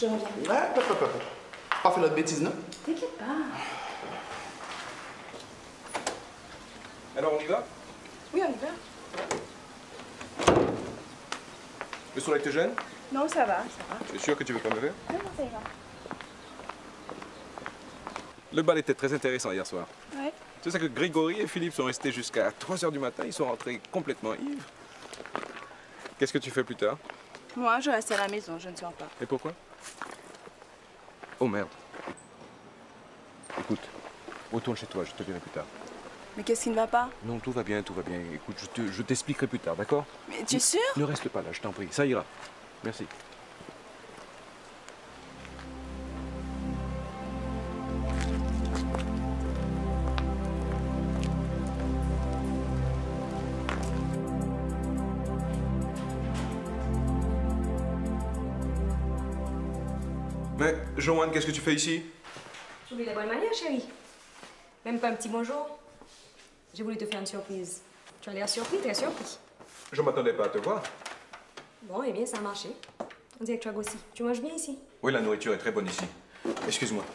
te reviens. Ouais, pas, pas, pas. Pas fait l'autre bêtise, non? T'inquiète pas. Alors, on y va? Oui, on y va. Le soleil te gêne? Non, ça va, ça va. Tu es sûr que tu veux pas me faire? Non, non, ça ira. Le bal était très intéressant hier soir. Ouais. Tu sais que Grégory et Philippe sont restés jusqu'à trois heures du matin. Ils sont rentrés complètement ivres. Qu'est-ce que tu fais plus tard? Moi, je reste à la maison, je ne sors pas. Et pourquoi? Oh merde. Écoute, retourne chez toi, je te verrai plus tard. Mais qu'est-ce qui ne va pas? Non, tout va bien, tout va bien. Écoute, je te- je t'expliquerai plus tard, d'accord? Mais tu es sûr? Ne reste pas là, je t'en prie. Ça ira. Merci. Mais, Joanne, qu'est-ce que tu fais ici? J'oublie la bonne manière, chérie. Même pas un petit bonjour. J'ai voulu te faire une surprise. Tu as l'air surpris, très surpris. Je m'attendais pas à te voir. Bon, eh bien, ça a marché. On dirait que tu as grossi. Tu manges bien ici? Oui, la nourriture est très bonne ici. Excuse-moi.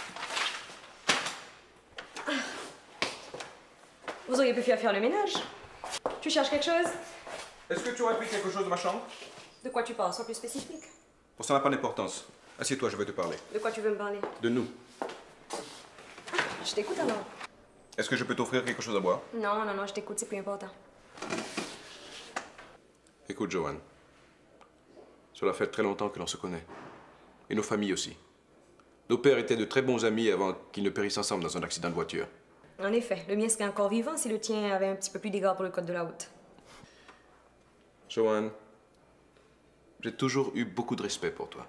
Vous auriez pu faire faire le ménage. Tu cherches quelque chose? Est-ce que tu aurais pris quelque chose de ma chambre? De quoi tu parles? Sois plus spécifique. Bon, ça n'a pas d'importance. Assieds-toi, je vais te parler. De quoi tu veux me parler? De nous. Je t'écoute alors. Est-ce que je peux t'offrir quelque chose à boire? Non, non, non, je t'écoute, c'est plus important. Écoute, Joanne. Cela fait très longtemps que l'on se connaît. Et nos familles aussi. Nos pères étaient de très bons amis avant qu'ils ne périssent ensemble dans un accident de voiture. En effet, le mien serait encore vivant si le tien avait un petit peu plus d'égard pour le code de la route. Joanne, j'ai toujours eu beaucoup de respect pour toi.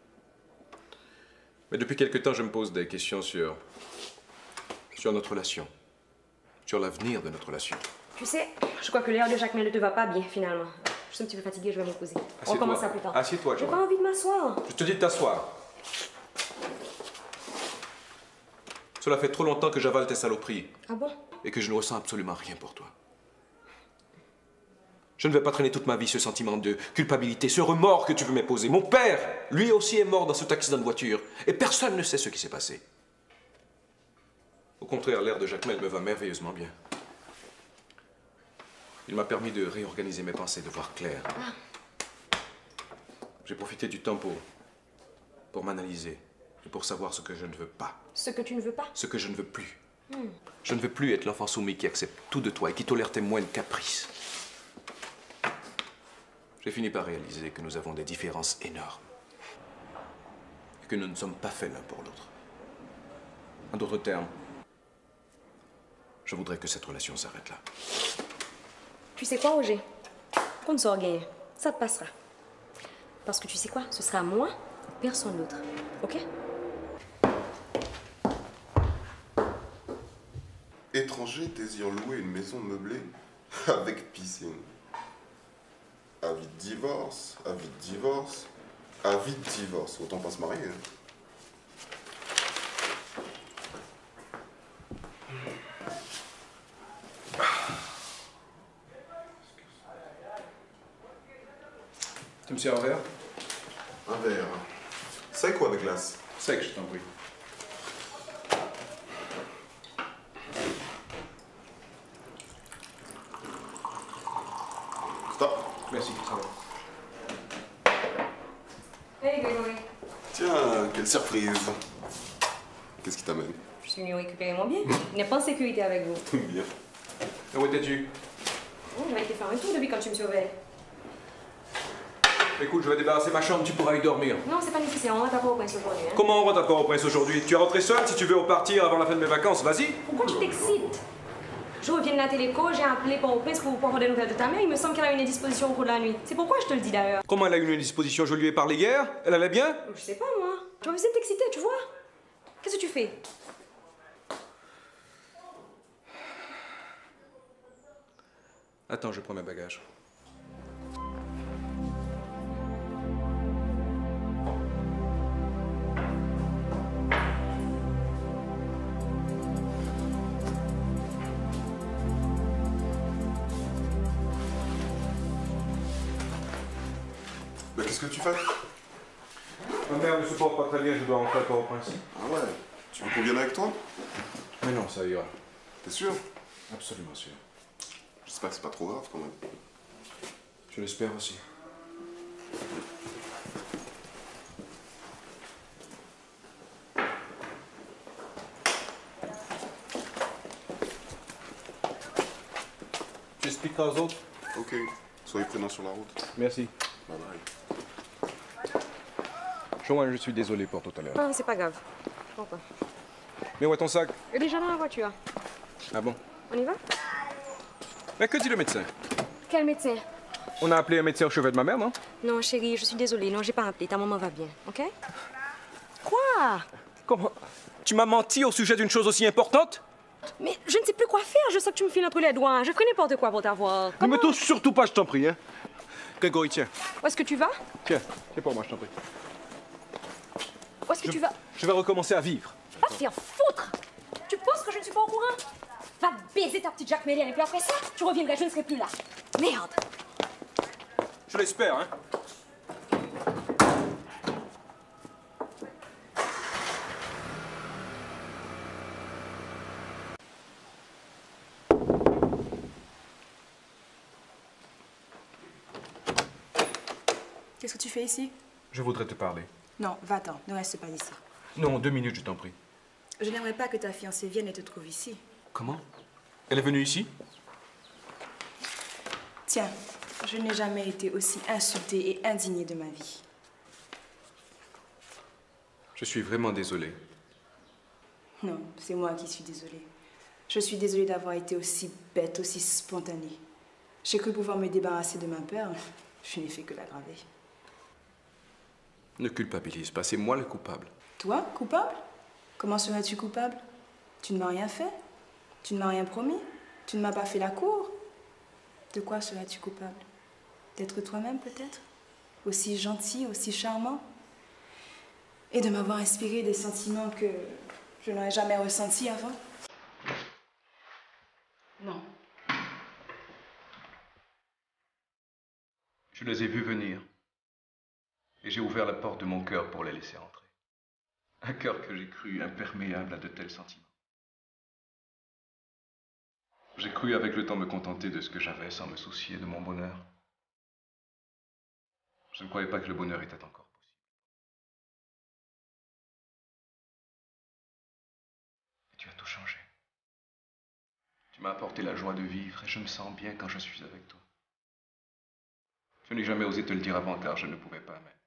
Mais depuis quelque temps, je me pose des questions sur... sur notre relation. Sur l'avenir de notre relation. Tu sais, je crois que l'air de Jacqueline ne te va pas bien, finalement. Je suis un petit peu fatiguée, je vais me poser. On Assieds-toi. commence ça plus tard. Assieds-toi, J'ai Joanne. pas envie de m'asseoir. Je te dis de t'asseoir. Cela fait trop longtemps que j'avale tes saloperies Ah bon? et que je ne ressens absolument rien pour toi. Je ne vais pas traîner toute ma vie ce sentiment de culpabilité, ce remords que tu veux m'imposer. Mon père, lui aussi, est mort dans cet accident de voiture et personne ne sait ce qui s'est passé. Au contraire, l'air de Jacquemelle me va merveilleusement bien. Il m'a permis de réorganiser mes pensées, de voir clair. J'ai profité du temps pour, pour m'analyser et pour savoir ce que je ne veux pas, Ce que tu ne veux pas? ce que je ne veux plus. Hmm. Je ne veux plus être l'enfant soumis qui accepte tout de toi et qui tolère tes moindres caprices. J'ai fini par réaliser que nous avons des différences énormes et que nous ne sommes pas faits l'un pour l'autre. En d'autres termes, je voudrais que cette relation s'arrête là. Tu sais quoi, Roger? Qu'on ne sort gagner. Ça te passera. Parce que tu sais quoi? Ce sera moi, personne d'autre. OK? Étranger désire louer une maison meublée avec piscine. Avis de divorce, avis de divorce, avis de divorce. Autant pas se marier. Hein. Tu me sers un verre? Un verre. Sec ou avec glace? Sec, je t'en prie. Stop. Merci, ça va. Hey, Grégory. Tiens, quelle surprise. Qu'est-ce qui t'amène? Je suis venue récupérer mon bien. Il n'est pas en sécurité avec vous. Bien. Et où étais-tu? Oh, j'avais été faire un tour depuis quand tu me surveilles. Écoute, je vais débarrasser ma chambre, tu pourras y dormir. Non, c'est pas nécessaire. On rentre à Port-au-Prince aujourd'hui. Hein? Comment on rentre à Port-au-Prince aujourd'hui? Tu es rentré seul si tu veux repartir avant la fin de mes vacances, vas-y. Pourquoi tu t'excites? Je reviens de la téléco, j'ai appelé Port-au-Prince pour vous prendre des nouvelles de ta mère. Il me semble qu'elle a une indisposition au cours de la nuit. C'est pourquoi je te le dis d'ailleurs. Comment elle a eu une indisposition? Je lui ai parlé hier. Elle allait bien? Je sais pas, moi. Tu vas essayer de t'exciter, tu vois? Qu'est-ce que tu fais? Attends, je prends mes bagages. Mais qu'est-ce que tu fais? Ma mère ne se porte pas très bien, je dois rentrer à Port-au-Prince. Ah ouais? Tu veux qu'on vienne avec toi? Mais non, ça ira. T'es sûr? Absolument sûr. J'espère que c'est pas trop grave quand même. Je l'espère aussi. Tu expliqueras aux autres? Ok. Soyez prudents sur la route. Merci. Bye bye. Joanne, je suis désolé pour tout à l'heure. Non, c'est pas grave. Je comprends. Mais où est ton sac? Il est déjà dans la voiture. Ah bon? On y va? Mais que dit le médecin? Quel médecin? On a appelé un médecin au chevet de ma mère, non? Non, chérie, je suis désolée. Non, j'ai pas appelé. Ta maman va bien, ok? Quoi? Comment? Tu m'as menti au sujet d'une chose aussi importante? Mais je ne sais plus quoi faire. Je sais que tu me files entre les doigts. Je ferai n'importe quoi pour t'avoir. Ne me touche surtout pas, je t'en prie, hein? Grégory, tiens. Où est-ce que tu vas? Tiens, c'est pour moi, je t'en prie. Où est-ce que je, tu vas? Je vais recommencer à vivre. Va te faire foutre! Tu penses que je ne suis pas au courant? Va baiser ta petite Jacques Méliane et puis après ça, tu reviendras, je ne serai plus là. Merde! Je l'espère, hein? Qu'est-ce que tu fais ici? Je voudrais te parler. Non, va-t'en, ne reste pas ici. Non, deux minutes, je t'en prie. Je n'aimerais pas que ta fiancée vienne et te trouve ici. Comment? Elle est venue ici? Tiens, je n'ai jamais été aussi insultée et indignée de ma vie. Je suis vraiment désolé. Non, c'est moi qui suis désolée. Je suis désolée d'avoir été aussi bête, aussi spontanée. J'ai cru pouvoir me débarrasser de ma peur. Je n'ai fait que l'aggraver. Ne culpabilise pas, c'est moi le coupable. Toi, coupable? Comment serais-tu coupable? Tu ne m'as rien fait? Tu ne m'as rien promis? Tu ne m'as pas fait la cour? De quoi serais-tu coupable? D'être toi-même peut-être? Aussi gentil, aussi charmant? Et de m'avoir inspiré des sentiments que je n'aurais jamais ressentis avant? Non. Je les ai vus venir. Et j'ai ouvert la porte de mon cœur pour les laisser entrer. Un cœur que j'ai cru imperméable à de tels sentiments. J'ai cru avec le temps me contenter de ce que j'avais sans me soucier de mon bonheur. Je ne croyais pas que le bonheur était encore possible. Et tu as tout changé. Tu m'as apporté la joie de vivre et je me sens bien quand je suis avec toi. Je n'ai jamais osé te le dire avant car je ne pouvais pas, mais...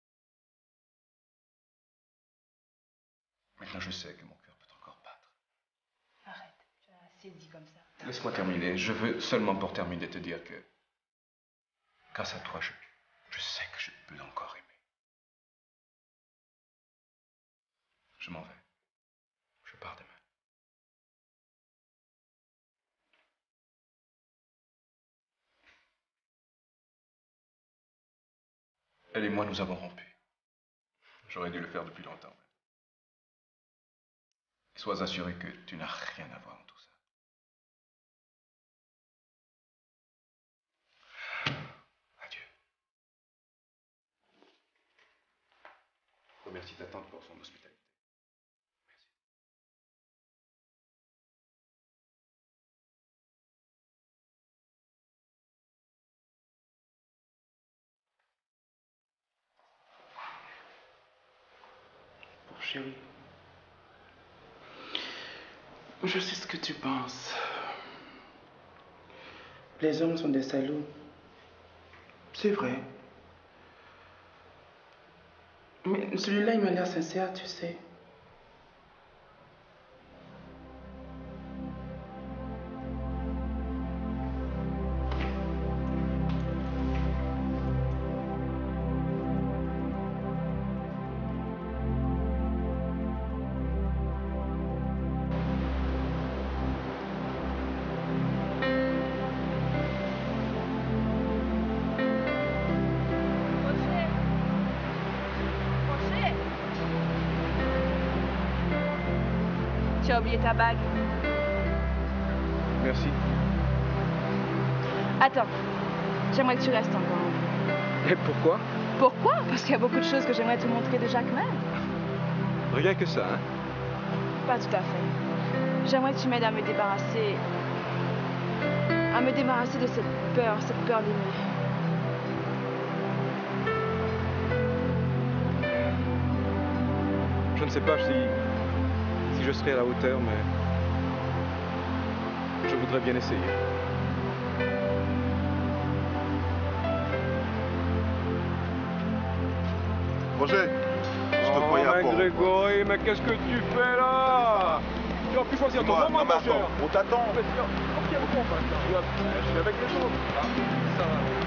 Maintenant, je sais que mon cœur peut encore battre. Arrête, tu as assez dit comme ça. Laisse-moi terminer. Je veux seulement pour terminer te dire que, grâce à toi, je, je sais que je peux encore aimer. Je m'en vais. Je pars demain. Elle et moi, nous avons rompu. J'aurais dû le faire depuis longtemps. Sois assuré que tu n'as rien à voir dans tout ça. Adieu. Remercie ta tante pour son hospitalité. Bon, chérie. Je sais ce que tu penses. Les hommes sont des salauds. C'est vrai. Mais celui-là, il m'a l'air sincère, tu sais. Tu as oublié ta bague. Merci. Attends, j'aimerais que tu restes encore. Et pourquoi? Pourquoi? Parce qu'il y a beaucoup de choses que j'aimerais te montrer de Jacquemin. Rien que ça, hein? Pas tout à fait. J'aimerais que tu m'aides à me débarrasser... à me débarrasser de cette peur, cette peur d'aimer. Je ne sais pas si, si je serai à la hauteur, mais je voudrais bien essayer. Roger, je te Oh, croyais à mais Port. Grégory, mais qu'est-ce que tu fais là? Tu as pu choisir ton Dis-moi, moment, non, mais mon cher. attends, on t'attend. Mais, ok, on comprend. Je suis avec les autres. Ah, ça va.